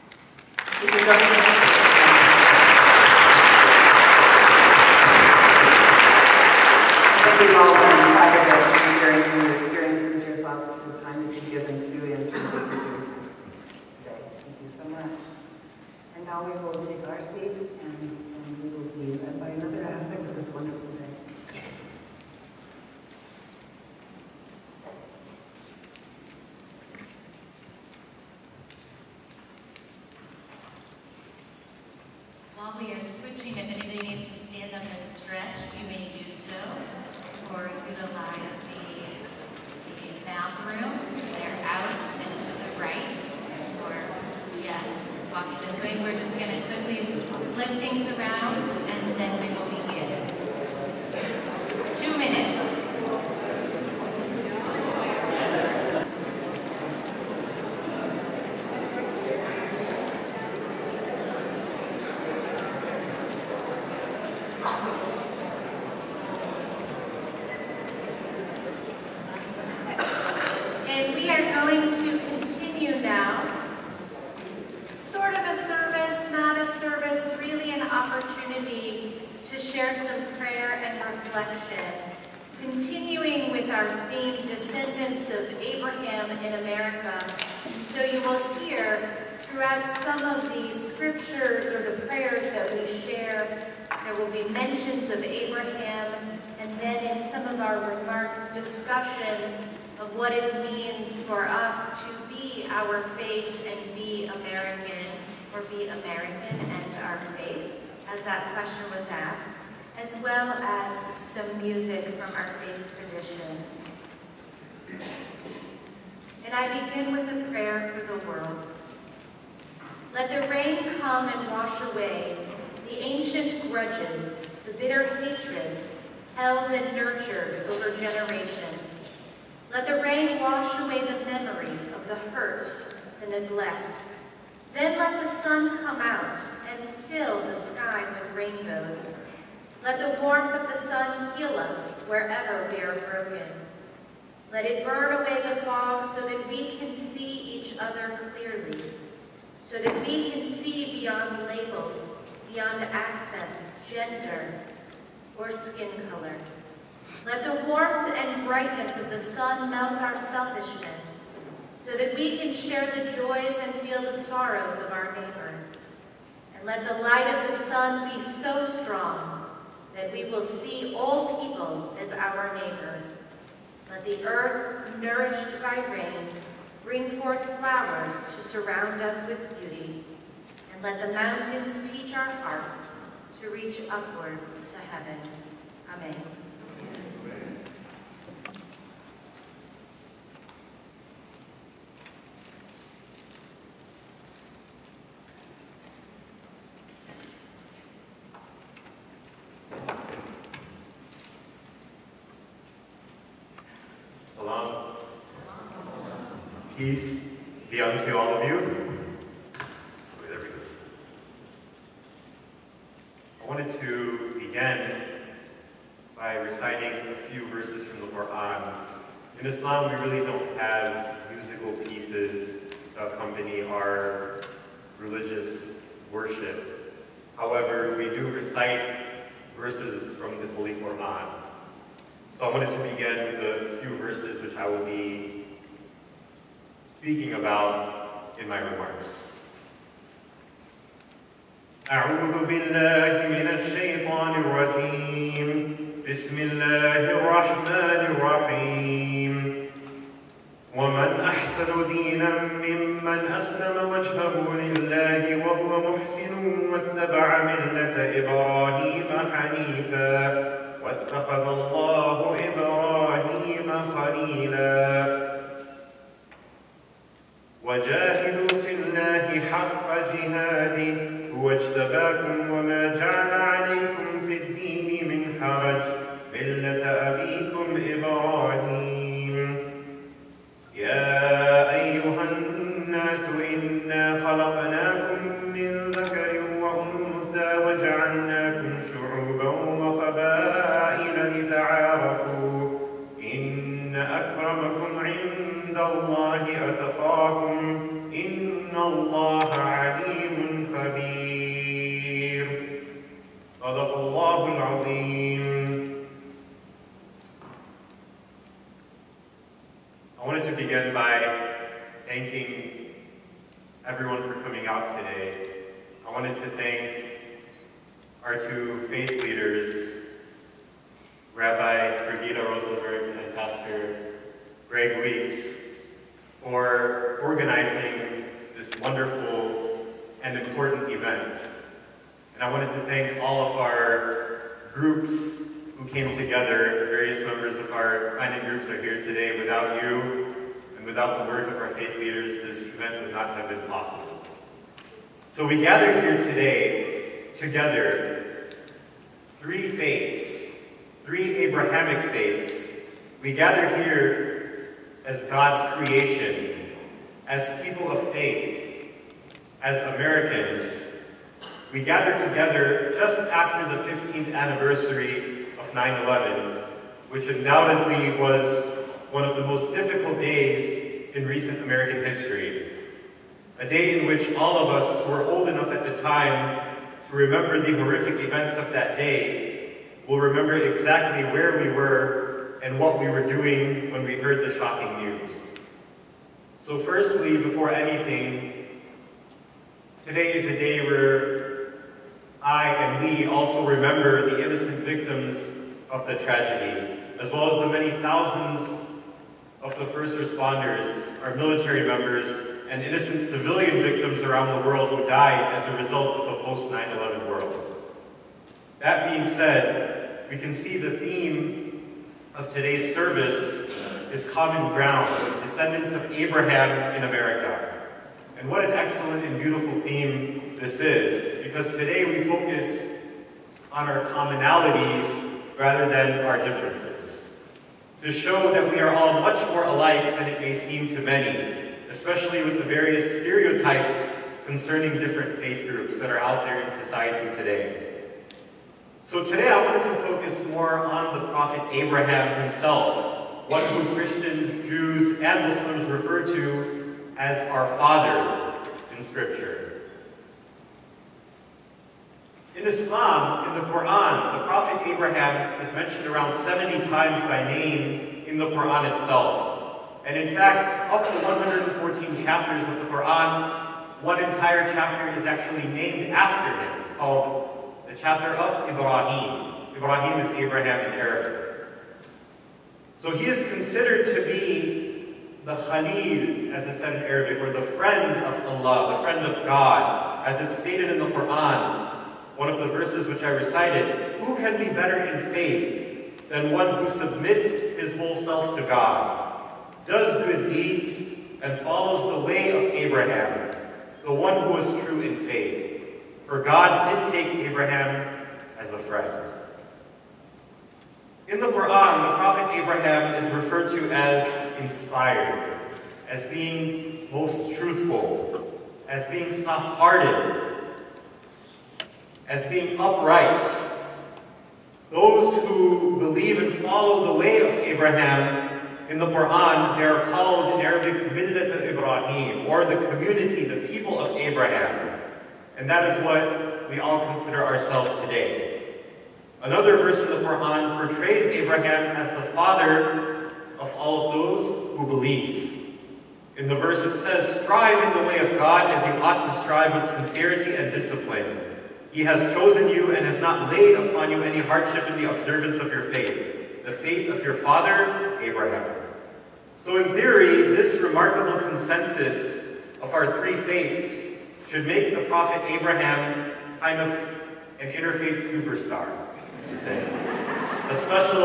Thank you all for invited us to sharing your experiences, your thoughts, for the time that you've given to answering this today. Thank you so much. And now we will take our seats and we will be led by another aspect of this wonderful day. While we are switching, if anybody needs to stand up and stretch, you may do so, or utilize the bathrooms. They're out and to the right, or yes, walking this way. We're just going to quickly flip things around, and then we will begin. 2 minutes. And we are going to continue now. Sort of a service, not a service, really an opportunity to share some prayer and reflection. Continuing with our theme, Descendants of Abraham in America. And so you will hear throughout some of the scriptures or the prayers that we share, there will be mentions of Abraham, and then in some of our remarks, discussions of what it means for us to be our faith and be American, or be American and our faith, as that question was asked, as well as some music from our faith traditions. And I begin with a prayer for the world. Let the rain come and wash away the ancient grudges, the bitter hatreds, held and nurtured over generations. Let the rain wash away the memory of the hurt, the neglect. Then let the sun come out and fill the sky with rainbows. Let the warmth of the sun heal us wherever we are broken. Let it burn away the fog so that we can see each other clearly, so that we can see beyond labels, beyond accents, gender, or skin color. Let the warmth and brightness of the sun melt our selfishness, so that we can share the joys and feel the sorrows of our neighbors. And let the light of the sun be so strong that we will see all people as our neighbors. Let the earth, nourished by rain, bring forth flowers to surround us with beauty. And let the mountains teach our hearts to reach upward to heaven. Amen. Salam. Peace be unto all of you. There we go. I wanted to begin by reciting a few verses from the Quran. In Islam, we really don't have musical pieces to accompany our religious worship. However, we do recite verses from the Holy Quran. So I wanted to begin with a few verses which I will be speaking about in my remarks. أعوذ بالله من الشيطان الرجيم بسم الله الرحمن الرحيم ومن أحسن دينا ممن أسلم وجهه لله وهو محسن واتبع ملة إبراهيم حنيفا واتخذ الله إبراهيم خليلا وجاهدوا في الله حق جهاده هو اجتباكم وما جعل عليكم في الدين من حرج ملة أبيكم إبراهيم يا أيها الناس إنا خلقناكم من ذكر وأنثى وجعلناكم شعوبا وقبائل لتعارفوا إن أكرمكم عند الله أتقاكم إن الله عليم خبير صدق الله العظيم. I wanted to begin by thanking everyone for coming out today. I wanted to thank our two faith leaders, Rabbi Brigitte Rosenberg and Pastor Greg Weeks, for organizing this wonderful and important event. And I wanted to thank all of our groups who came together. Various members of our planning groups are here today. Without you and without the work of our faith leaders, this event would not have been possible. So we gather here today, together, three faiths, three Abrahamic faiths. We gather here as God's creation, as people of faith, as Americans. We gather together just after the 15th anniversary of 9/11, which undoubtedly was one of the most difficult days in recent American history. A day in which all of us who were old enough at the time to remember the horrific events of that day will remember exactly where we were and what we were doing when we heard the shocking news. So firstly, before anything, today is a day where I and we also remember the innocent victims of the tragedy, as well as the many thousands of the first responders, our military members, and innocent civilian victims around the world who died as a result of a post-9/11 world. That being said, we can see the theme of today's service is common ground, descendants of Abraham in America. And what an excellent and beautiful theme this is, because today we focus on our commonalities rather than our differences, to show that we are all much more alike than it may seem to many, especially with the various stereotypes concerning different faith groups that are out there in society today. So today I wanted to focus more on the prophet Abraham himself, one who Christians, Jews, and Muslims refer to as our Father in Scripture. In Islam, in the Quran, the Prophet Abraham is mentioned around 70 times by name in the Quran itself. And in fact, of the 114 chapters of the Quran, one entire chapter is actually named after him, called the chapter of Ibrahim. Ibrahim is Abraham in Arabic. So he is considered to be the Khalil, as it said in Arabic, or the friend of Allah, the friend of God, as it's stated in the Quran. One of the verses which I recited, who can be better in faith than one who submits his whole self to God, does good deeds, and follows the way of Abraham, the one who is true in faith? For God did take Abraham as a friend. In the Quran, the Prophet Abraham is referred to as inspired, as being most truthful, as being soft-hearted, as being upright. Those who believe and follow the way of Abraham in the Quran, they are called in Arabic Millat Ibrahim, or the community, the people of Abraham. And that is what we all consider ourselves today. Another verse in the Quran portrays Abraham as the father of all of those who believe. In the verse it says, strive in the way of God as you ought to strive with sincerity and discipline. He has chosen you and has not laid upon you any hardship in the observance of your faith, the faith of your father, Abraham. So in theory, this remarkable consensus of our three faiths should make the Prophet Abraham kind of an interfaith superstar, you say. A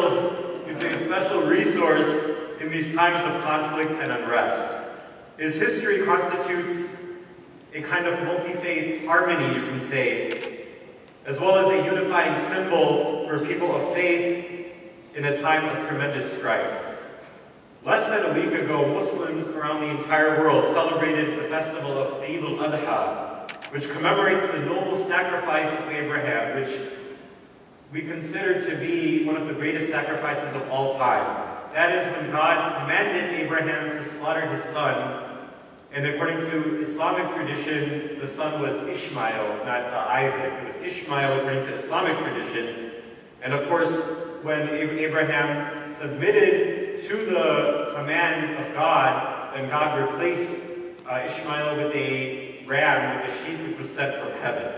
special resource in these times of conflict and unrest. His history constitutes a kind of multi-faith harmony, you can say, as well as a unifying symbol for people of faith in a time of tremendous strife. Less than a week ago, Muslims around the entire world celebrated the festival of Eid al-Adha, which commemorates the noble sacrifice of Abraham, which we consider to be one of the greatest sacrifices of all time. That is when God commanded Abraham to slaughter his son. And according to Islamic tradition, the son was Ishmael, not Isaac. It was Ishmael according to Islamic tradition. And of course, when Abraham submitted to the command of God, then God replaced Ishmael with a ram, with a sheep which was sent from heaven.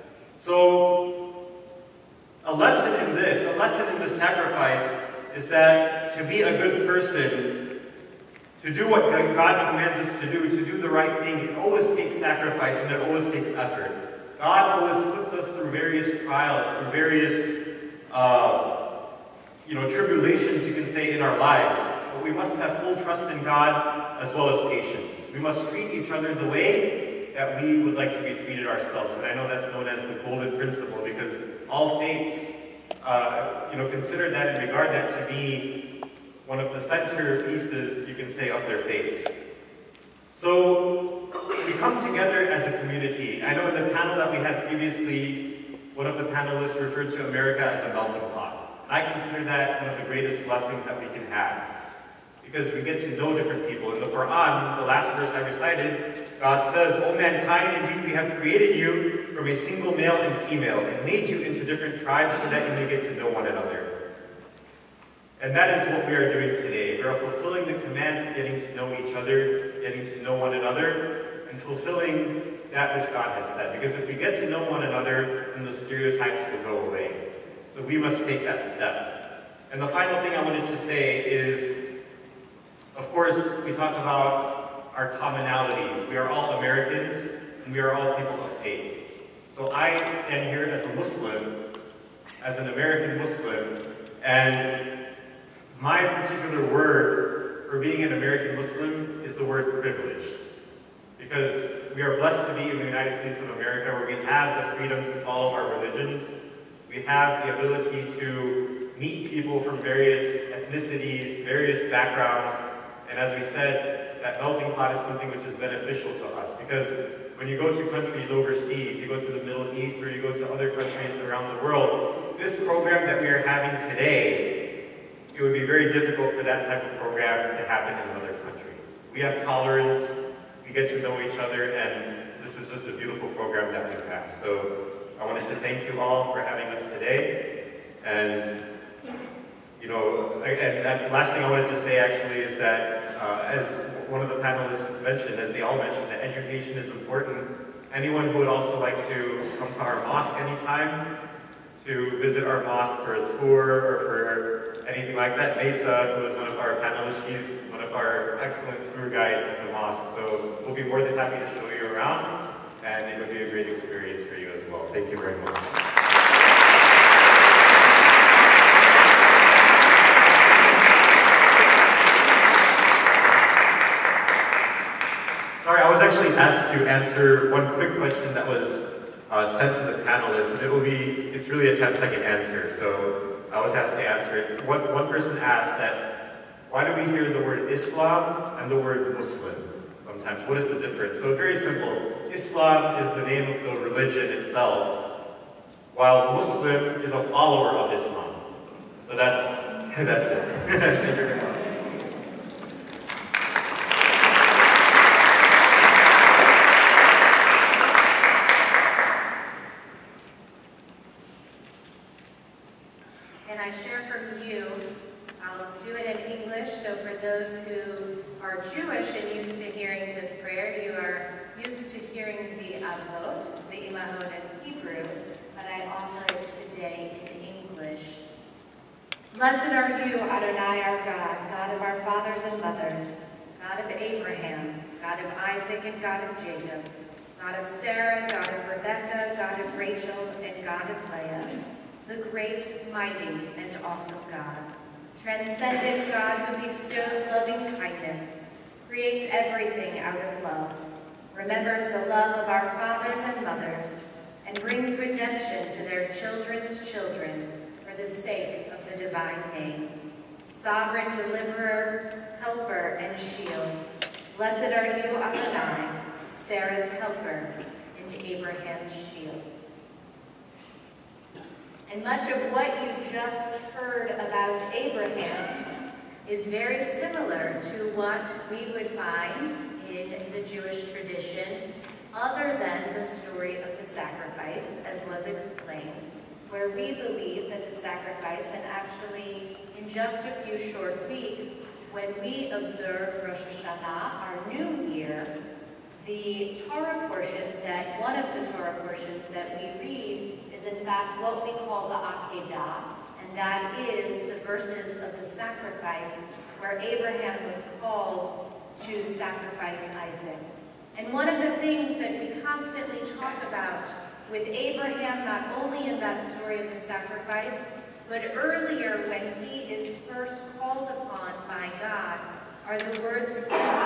So, a lesson in this, a lesson in the sacrifice, is that to be a good person, to do what God commands us to do the right thing, it always takes sacrifice and it always takes effort. God always puts us through various trials, through various tribulations, you can say, in our lives. But we must have full trust in God as well as patience. We must treat each other the way that we would like to be treated ourselves. And I know that's known as the golden principle, because all faiths consider that and regard that to be one of the centerpieces, you can say, of their faiths. So we come together as a community. I know in the panel that we had previously, one of the panelists referred to America as a melting pot. And I consider that one of the greatest blessings that we can have, because we get to know different people. In the Quran, the last verse I recited, God says, O mankind, indeed we have created you from a single male and female, and made you into different tribes so that you may get to know one another. And that is what we are doing today. We are fulfilling the command of getting to know each other, getting to know one another, and fulfilling that which God has said. Because if we get to know one another, then the stereotypes will go away. So we must take that step. And the final thing I wanted to say is, of course, we talked about our commonalities. We are all Americans, and we are all people of faith. So I stand here as a Muslim, as an American Muslim, and my particular word for being an American Muslim is the word privileged. Because we are blessed to be in the United States of America, where we have the freedom to follow our religions. We have the ability to meet people from various ethnicities, various backgrounds, and as we said, that melting pot is something which is beneficial to us, because when you go to countries overseas, you go to the Middle East, or you go to other countries around the world, this program that we are having today it would be very difficult for that type of program to happen in another country. We have tolerance, we get to know each other, and this is just a beautiful program that we have. So I wanted to thank you all for having us today. And, you know, and last thing I wanted to say actually is that as one of the panelists mentioned, as they all mentioned, that education is important. Anyone who would also like to come to our mosque anytime, to visit our mosque for a tour or for anything like that, Mesa, who is one of our panelists, she's one of our excellent tour guides in the mosque. So we'll be more than happy to show you around, and it would be a great experience for you as well. Thank you very much. Sorry, I was actually asked to answer one quick question that was sent to the panelists, and it's really a 10-second answer, so I was asked to answer it. One person asked that, why do we hear the word Islam and the word Muslim sometimes? What is the difference? So very simple. Islam is the name of the religion itself, while Muslim is a follower of Islam. So that's it. Thank you very much. I share from you, I'll do it in English, so for those who are Jewish and used to hearing this prayer, you are used to hearing the Avot, the Imahot in Hebrew, but I offer it today in English. Blessed are you, Adonai our God, God of our fathers and mothers, God of Abraham, God of Isaac and God of Jacob, God of Sarah, God of Rebekah, God of Rachel, and God of Leah, the great, mighty, and awesome God, transcendent God who bestows loving kindness, creates everything out of love, remembers the love of our fathers and mothers, and brings redemption to their children's children for the sake of the divine name. Sovereign deliverer, helper, and shield, blessed are you, Adonai, Sarah's helper, and Abraham's shield. And much of what you just heard about Abraham is very similar to what we would find in the Jewish tradition, other than the story of the sacrifice, as was explained, where we believe that the sacrifice, and actually in just a few short weeks, when we observe Rosh Hashanah, our new year, the Torah portion, one of the Torah portions that we read is in fact what we call the Akedah, and that is the verses of the sacrifice where Abraham was called to sacrifice Isaac. And one of the things that we constantly talk about with Abraham, not only in that story of the sacrifice, but earlier when he is first called upon by God, are the words,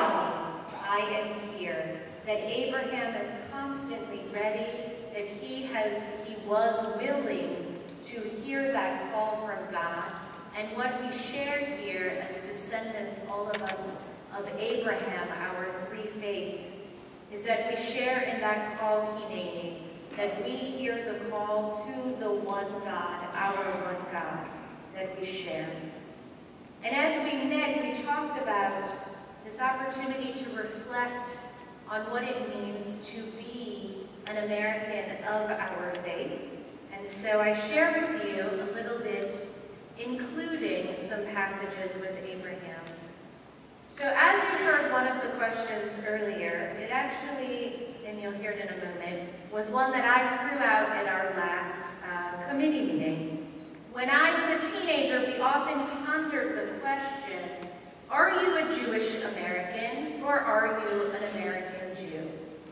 I am here. That Abraham is constantly ready, that he was willing to hear that call from God. And what we share here as descendants, all of us, of Abraham, our three faiths, is that we share in that call, Hineni, that we hear the call to the one God, our one God, that we share. And as we met, we talked about this opportunity to reflect on what it means to be an American of our faith. And so I share with you a little bit, including some passages with Abraham. So as you heard one of the questions earlier, it actually, and you'll hear it in a moment, was one that I threw out at our last committee meeting. When I was a teenager, we often pondered the question, are you a Jewish American or are you an American Jew?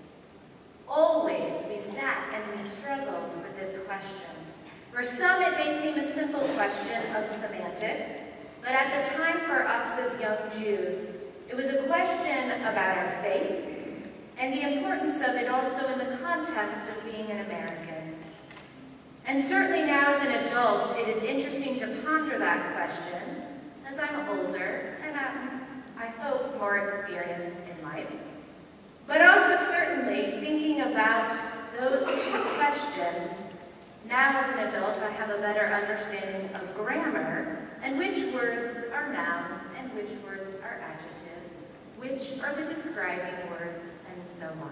Always we sat and we struggled with this question. For some it may seem a simple question of semantics, but at the time for us as young Jews, it was a question about our faith and the importance of it also in the context of being an American. And certainly now as an adult, it is interesting to ponder that question as I'm older and I hope more experienced in life. But also certainly thinking about those two questions Now, as an adult, I have a better understanding of grammar and which words are nouns and which words are adjectives, which are the describing words, and so on.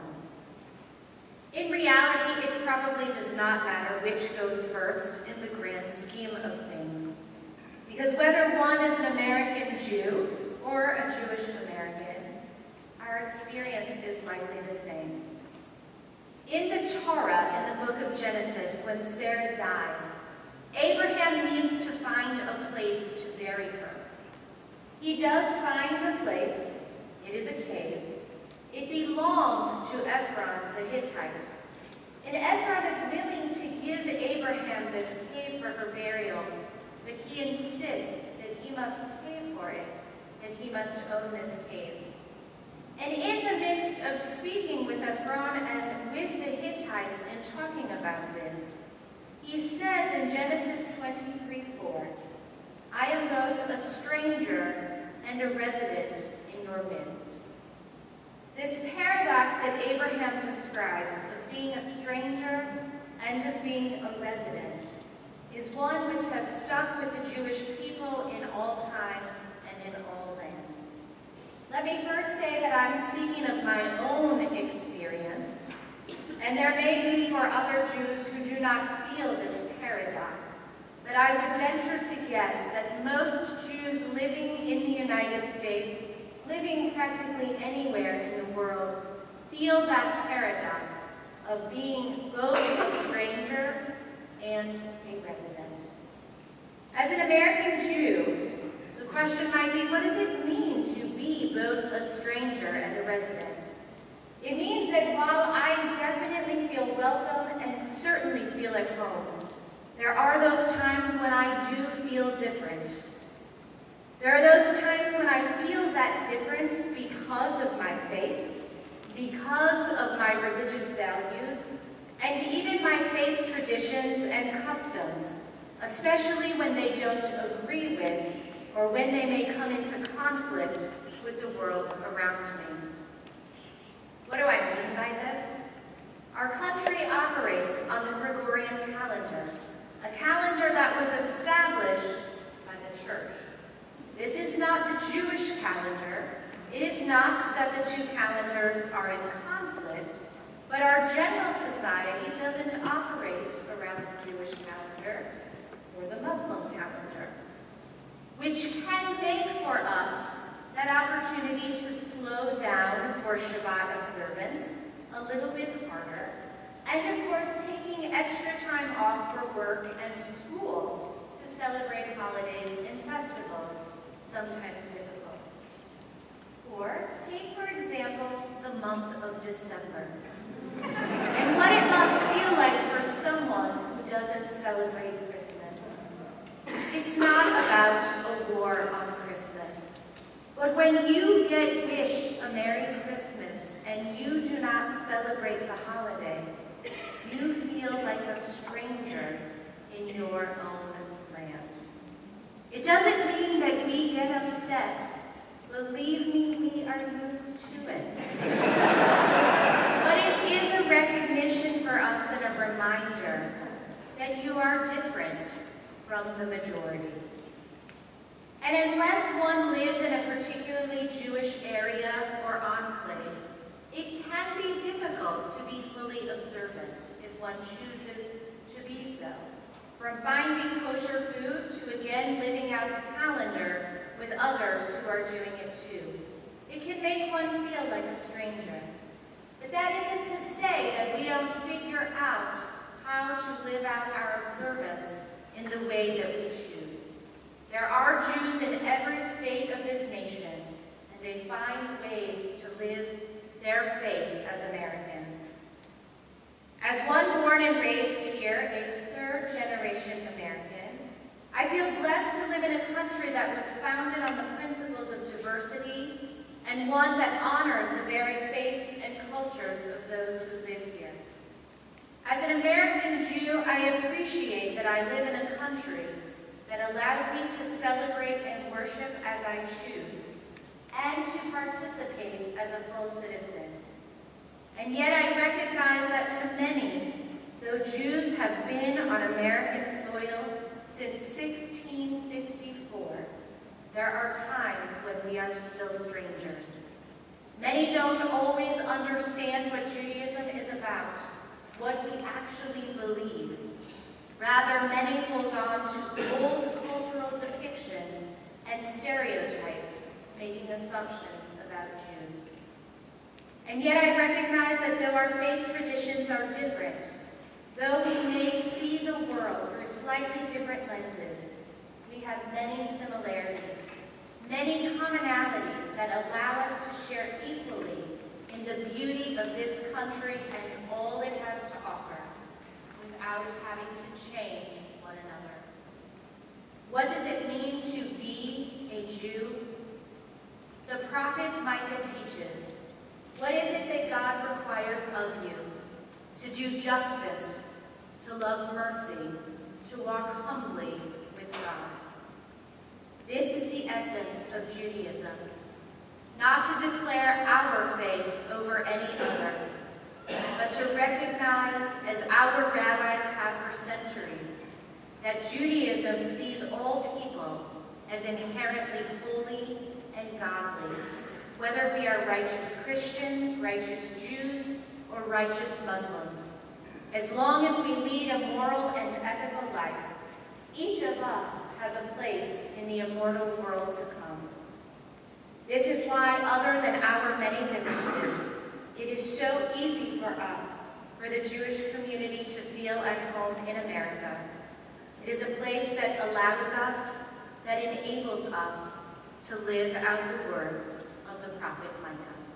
In reality, it probably does not matter which goes first in the grand scheme of things, because whether one is an American Jew or a Jewish American, our experience is likely the same. In the Torah, in the book of Genesis, when Sarah dies, Abraham needs to find a place to bury her. He does find a place. It is a cave. It belongs to Ephron the Hittite. And Ephron is willing to give Abraham this cave for her burial, but he insists that he must pay for it, that he must own this cave. And in the midst of speaking with Ephron and with the Hittites and talking about this, he says in Genesis 23:4, I am both a stranger and a resident in your midst. This paradox that Abraham describes of being a stranger and of being a resident is one which has stuck with the Jewish people in all times and in all lands. Let me first say that I'm speaking of my own experience, and there may be for other Jews who do not feel this paradox, but I would venture to guess that most Jews living in the United States, living practically anywhere in the world, feel that paradox of being both a stranger and a resident. As an American Jew, the question might be, what does it mean to be both a stranger and a resident? It means that while I definitely feel welcome and certainly feel at home, there are those times when I do feel different. There are those times when I feel that difference because of my faith, because of my religious values, and even my faith traditions and customs, especially when they don't agree with or when they may come into conflict with the world around me. What do I mean by this? Our country operates on the Gregorian calendar, a calendar that was established by the church. This is not the Jewish calendar. It is not that the two calendars are in conflict, but our general society doesn't operate around the Jewish calendar or the Muslim calendar, which can make for us that opportunity to slow down for Shabbat observance a little bit harder, and of course taking extra time off for work and school to celebrate holidays and festivals, sometimes difficult. Or take, for example, the month of December, and what it must feel like for someone who doesn't celebrate Christmas. It's not about a war on Christmas. But when you get wished a Merry Christmas and you do not celebrate the holiday, you feel like a stranger in your own land. It doesn't mean that we get upset. Believe me, we are used to it. But it is a recognition for us and a reminder that you are different from the majority. And unless one lives in a particularly Jewish area or enclave, it can be difficult to be fully observant if one chooses to be so. From finding kosher food to again living out a calendar with others who are doing it too. It can make one feel like a stranger. But that isn't to say that we don't figure out how to live out our observance in the way that we choose. There are Jews in every state of this nation, and they find ways to live their faith as Americans. As one born and raised here, a third-generation American, I feel blessed to live in a country that was founded on the principles of diversity and one that honors the varied faiths and cultures of those who live here. As an American Jew, I appreciate that I live in a country that allows me to celebrate and worship as I choose, and to participate as a full citizen. And yet I recognize that to many, though Jews have been on American soil since 1654, there are times when we are still strangers. Many don't always understand what Judaism is about, what we actually believe. Rather, many hold on to old cultural depictions and stereotypes, making assumptions about Jews. And yet I recognize that though our faith traditions are different, though we may see the world through slightly different lenses, we have many similarities, many commonalities that allow us to share equally in the beauty of this country and all it has to offer, without having to change one another. What does it mean to be a Jew? The prophet Micah teaches, what is it that God requires of you? To do justice, to love mercy, to walk humbly with God. This is the essence of Judaism. Not to declare our faith over any other, but to recognize, as our rabbis have for centuries, that Judaism sees all people as inherently holy and godly, whether we are righteous Christians, righteous Jews, or righteous Muslims. As long as we lead a moral and ethical life, each of us has a place in the immortal world to come. This is why, other than our many differences, it is so easy for us, for the Jewish community, to feel at home in America. It is a place that allows us, that enables us to live out the words of the prophet Micah.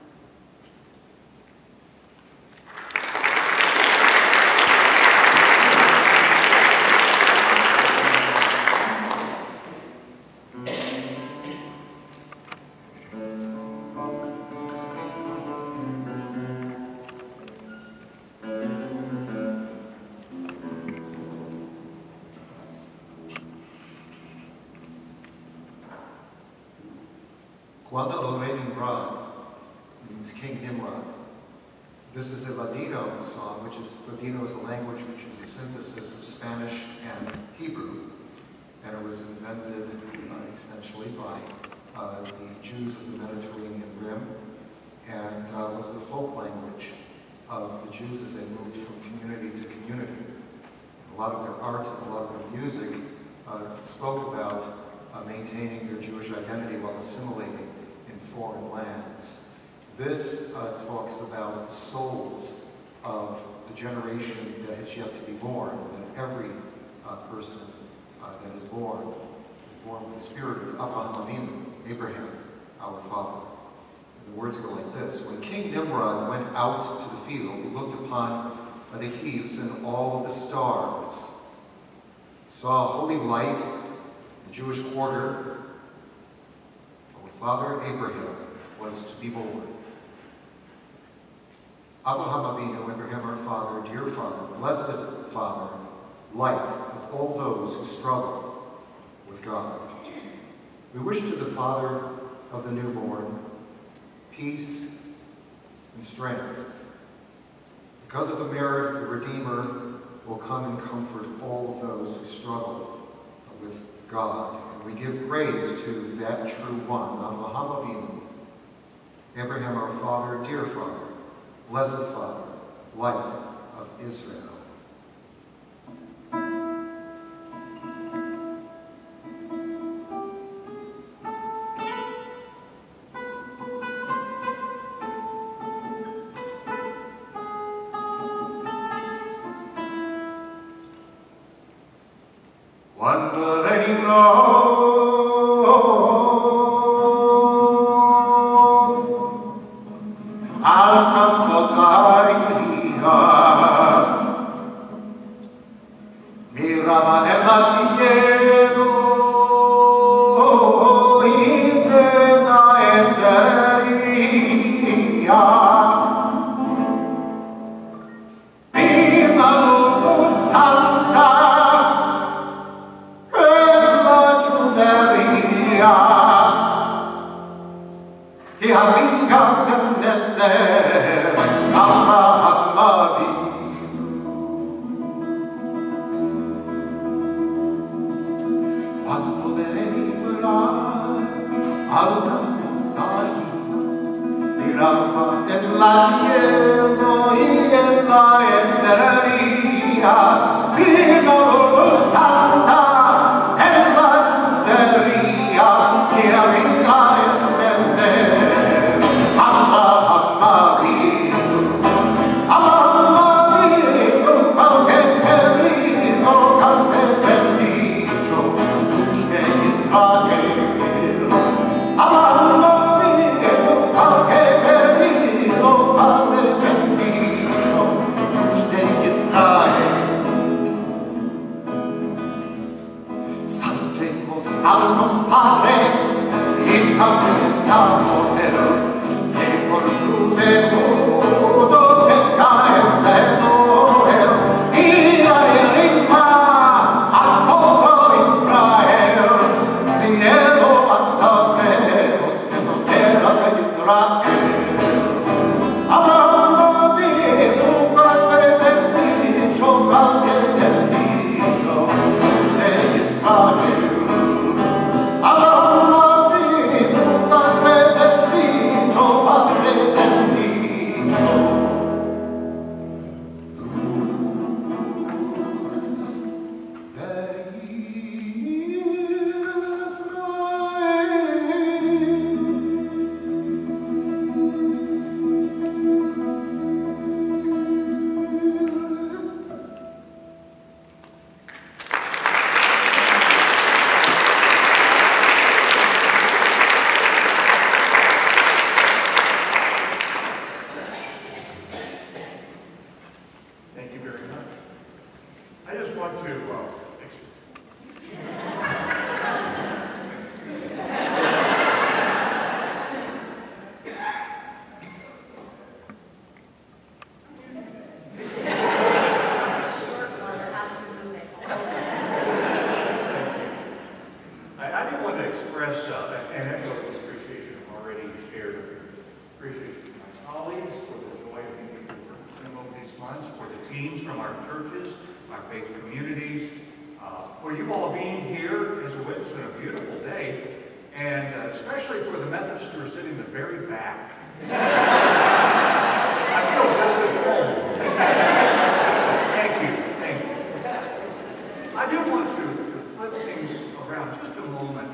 Cuando el rey Nimrod means King Nimrod. This is a Ladino song, Ladino is a language which is a synthesis of Spanish and Hebrew, and it was invented essentially by the Jews of the Mediterranean Rim, and was the folk language of the Jews as they moved from community to community. A lot of their art and a lot of their music spoke about maintaining their Jewish identity while assimilating in foreign lands. This talks about the souls of the generation that has yet to be born, that every person that is born with the spirit of Avraham Avinu, Abraham, our father. And the words go like this: when King Nimrod went out to the field, he looked upon the heaps and all of the stars, saw a holy light, the Jewish quarter. Our father Abraham was to be born. Avraham Avinu, Abraham our father, dear father, blessed father, light of all those who struggle with God. We wish to the father of the newborn peace and strength. Because of the merit of the Redeemer will come and comfort all of those who struggle with God. And we give praise to that true one, Avraham Avinu, Abraham our father, dear father, blessed father, light of Israel. Quando vengo al campo salía, miraba el casillero y de la estería. Viva luz santa que había de nacer Avraham Avinu. En la cielo y en la esterería, Pino Santa, en la chutería, que habita en el ser. Ama María, qualche querido, cante bendito, usted Israel. Ama María, qualche querido, Padre bendito, usted Israel. Saltemos al compadre y caminamos que por cruce todo que cae de Noel y arriba a todo Israel. Cielo andaremos que no tierra de Israel. Habrá movido Padre bendito, Padre bendito, usted Israel. Thank you very much. I just want to I did want to express an echo of appreciation I've already shared. Appreciation to my colleagues for the joy of being able to work with them over these months, for the teams from our churches, our faith communities, for you all being here as a witness on a beautiful day, and especially for the Methodists who are sitting in the very back. I feel just at home. Thank you, thank you. I do want to flip things around just a moment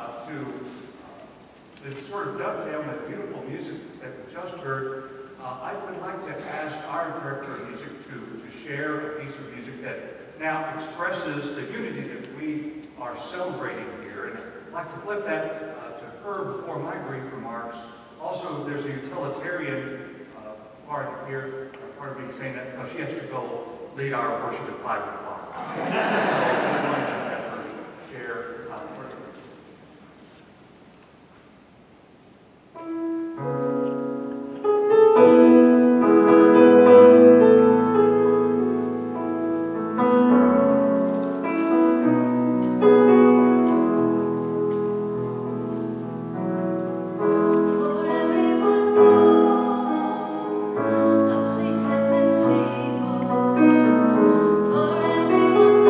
to sort of dovetail on that beautiful music that we just heard. I would like to ask our director of music to share a piece of music that now expresses the unity that we are celebrating here. And I'd like to flip that to her before my brief remarks. Also, there's a utilitarian part here, part of me saying that because she has to go lead our worship at 5 o'clock. So we want to have her share For everyone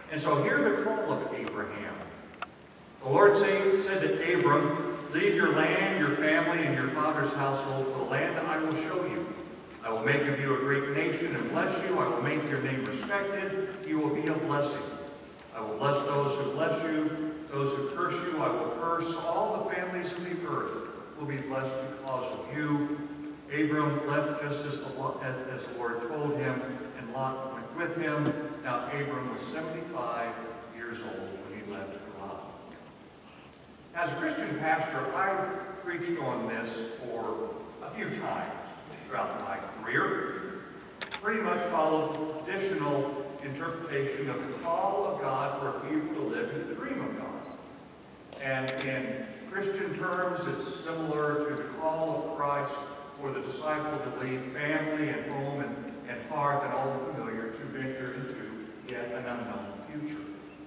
And so hear the call of Abraham. The Lord said to Abram, leave your land, your family, and your father's household for the land that I will show you. I will make of you a great nation and bless you. I will make your name respected. You will be a blessing. I will bless those who bless you. Those who curse you, I will curse. All the families of the earth will be blessed because of you. Abram left just as the Lord told him, and Lot went with him. Now Abram was 75 years old when he left Haran. As a Christian pastor, I've preached on this for a few times throughout my career. Pretty much followed traditional interpretation of the call of God for people to live in the dream of God. And in Christian terms, it's similar to the call of Christ for the disciple to leave family and home and hearth and all the familiar to venture into yet an unknown future.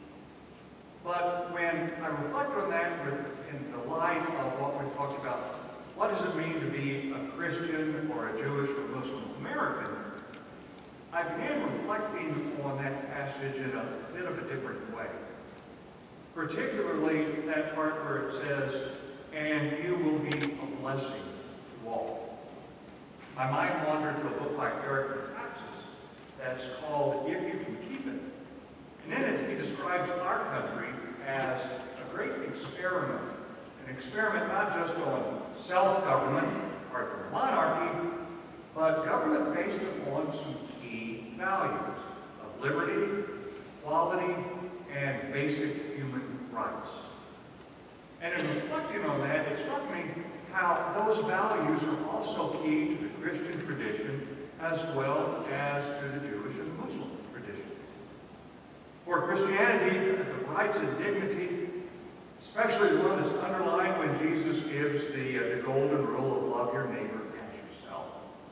But when I reflect on that in the light of what we've talked about, what does it mean to be a Christian or a Jewish or Muslim American? I began reflecting on that passage in a bit of a different way. Particularly that part where it says, and you will be a blessing to all. My mind wandered to a book by Eric that's called If You Can Keep It. And in it, he describes our country as a great experiment. An experiment not just on self-government or monarchy, but government based upon some key values of liberty, equality, and basic human rights. And in reflecting on that, it struck me how those values are also key to the Christian tradition as well as to the Jewish and Muslim tradition. For Christianity, the rights and dignity, especially one that's underlined when Jesus gives the golden rule of love your neighbor as yourself.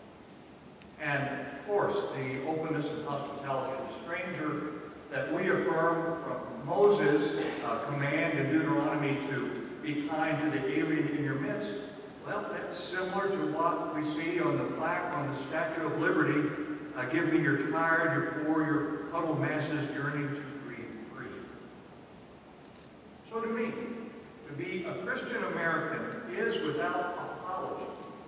And of course, the openness and hospitality of the stranger that we affirm from Moses' command in Deuteronomy to be kind to the alien in your midst. Well, that's similar to what we see on the plaque on the Statue of Liberty. Give me your tired, your poor, your huddled masses yearning to breathe free. So to me, to be a Christian American is without apology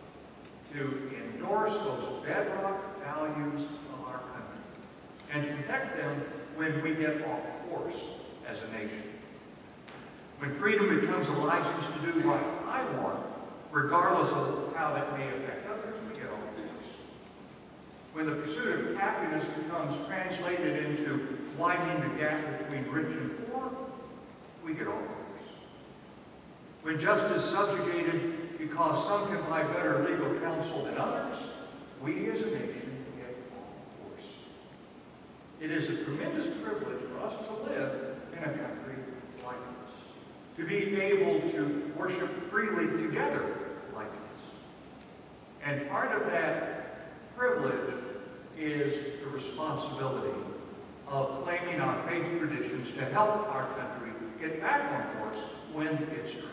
to endorse those bedrock values of our country and to protect them when we get off course as a nation. When freedom becomes a license to do what I want, regardless of how that may affect others, we get off course. When the pursuit of happiness becomes translated into widening the gap between rich and poor, we get off course. When justice is subjugated because some can buy better legal counsel than others, we as a nation get off course. It is a tremendous privilege for us to live in a country like this, to be able to worship freely together like this. And part of that privilege is the responsibility of claiming our faith traditions to help our country get back on course when it strays.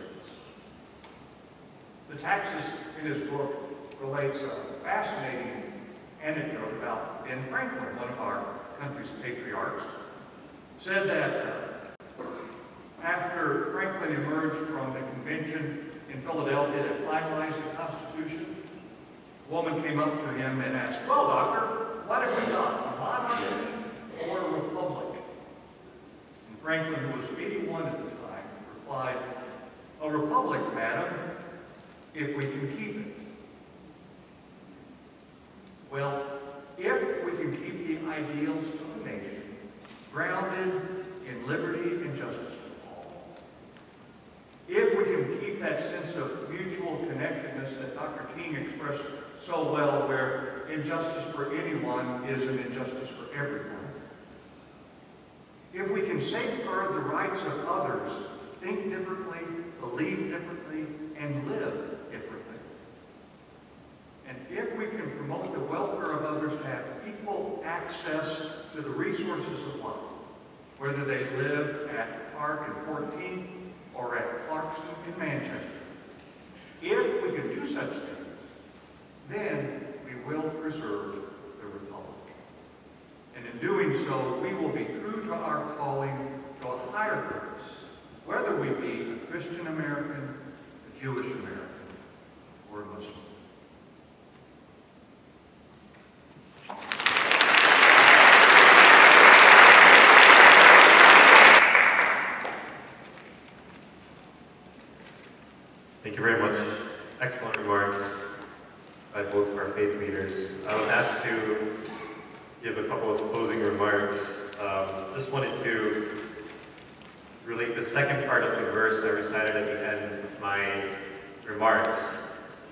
The Taxis in his book relates a fascinating anecdote about Ben Franklin, one of our country's patriarchs, said that after Franklin emerged from the convention in Philadelphia that finalized the Constitution, a woman came up to him and asked, "Well, doctor, what have we got, a monarchy or a republic?" And Franklin, who was 81 at the time, replied, "A republic, madam, if we can keep it." Well, if we can keep the ideals of the nation grounded in liberty and justice for all, if we can keep that sense of mutual connectedness that Dr. King expressed so well, where injustice for anyone is an injustice for everyone, if we can safeguard the rights of others, think differently, believe differently, and live differently, and if we can promote the welfare of others to have equal access to the resources of life, whether they live at Park in 14th or at Clarkson in Manchester, if we can do such things, then we will preserve the Republic. And in doing so, we will be true to our calling Christian American, a Jewish American, or a Muslim. Thank you very much. Excellent remarks by both of our faith leaders. I was asked to give a couple of closing remarks. Just wanted to relate the second part of the verse I recited at the end of my remarks.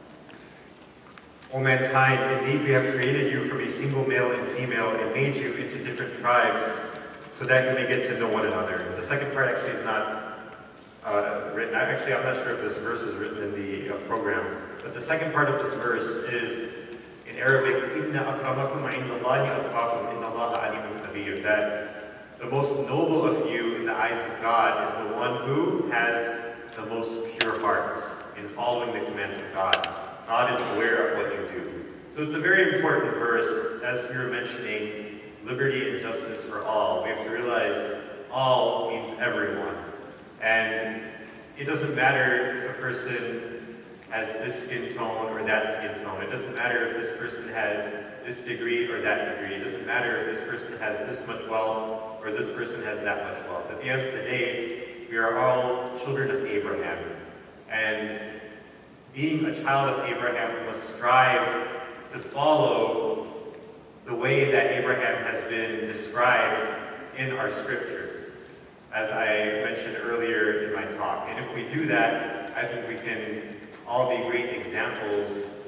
O mankind, indeed we have created you from a single male and female and made you into different tribes so that you may get to know one another. The second part actually is not written. I'm not sure if this verse is written in the program, but the second part of this verse is in Arabic, Inna akramakum indallahi atqakum, innallaha alimun khabir, that the most noble of you in the eyes of God is the one who has the most pure heart in following the commands of God. God is aware of what you do. So it's a very important verse, as we were mentioning, liberty and justice for all. We have to realize all means everyone. And it doesn't matter if a person has this skin tone or that skin tone. It doesn't matter if this person has this degree or that degree. It doesn't matter if this person has this much wealth or this person has that much wealth. At the end of the day, we are all children of Abraham. And being a child of Abraham, we must strive to follow the way that Abraham has been described in our scriptures, as I mentioned earlier in my talk. And if we do that, I think we can all be great examples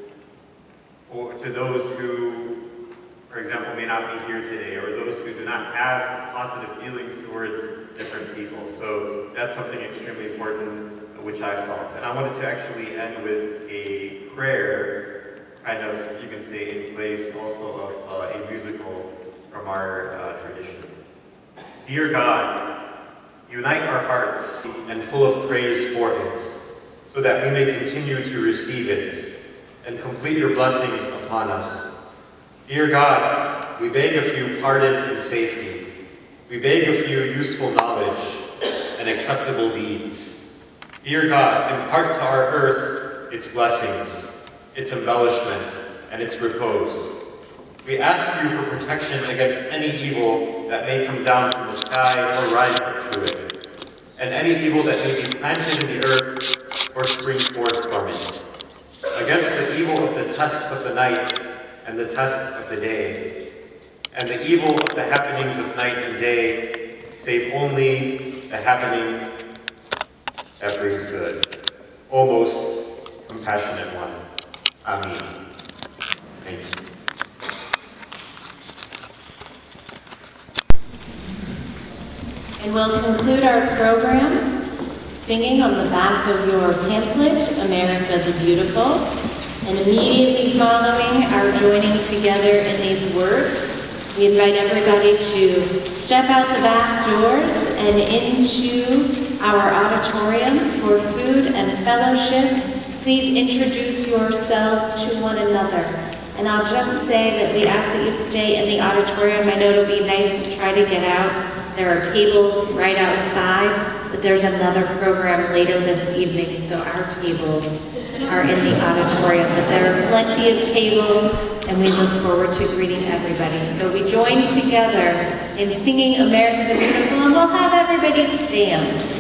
to those who, for example, may not be here today, or those who do not have positive feelings towards different people. So that's something extremely important, which I felt. And I wanted to actually end with a prayer, kind of, you can say, in place also of a musical from our tradition. Dear God, unite our hearts and full of praise for it, so that we may continue to receive it and complete your blessings upon us. Dear God, we beg of you pardon and safety. We beg of you useful knowledge and acceptable deeds. Dear God, impart to our earth its blessings, its embellishment, and its repose. We ask you for protection against any evil that may come down from the sky or rise up to it, and any evil that may be planted in the earth or spring forth from it, against the evil of the tests of the night and the tests of the day, and the evil of the happenings of night and day, save only the happening that brings good. O most compassionate one. Amen. Thank you. And we'll conclude our program singing on the back of your pamphlet, America the Beautiful. And immediately following our joining together in these words, we invite everybody to step out the back doors and into our auditorium for food and fellowship. Please introduce yourselves to one another. And I'll just say that we ask that you stay in the auditorium. I know it'll be nice to try to get out. There are tables right outside, but there's another program later this evening, so our tables are in the auditorium. But there are plenty of tables, and we look forward to greeting everybody. So we join together in singing America the Beautiful, and we'll have everybody stand.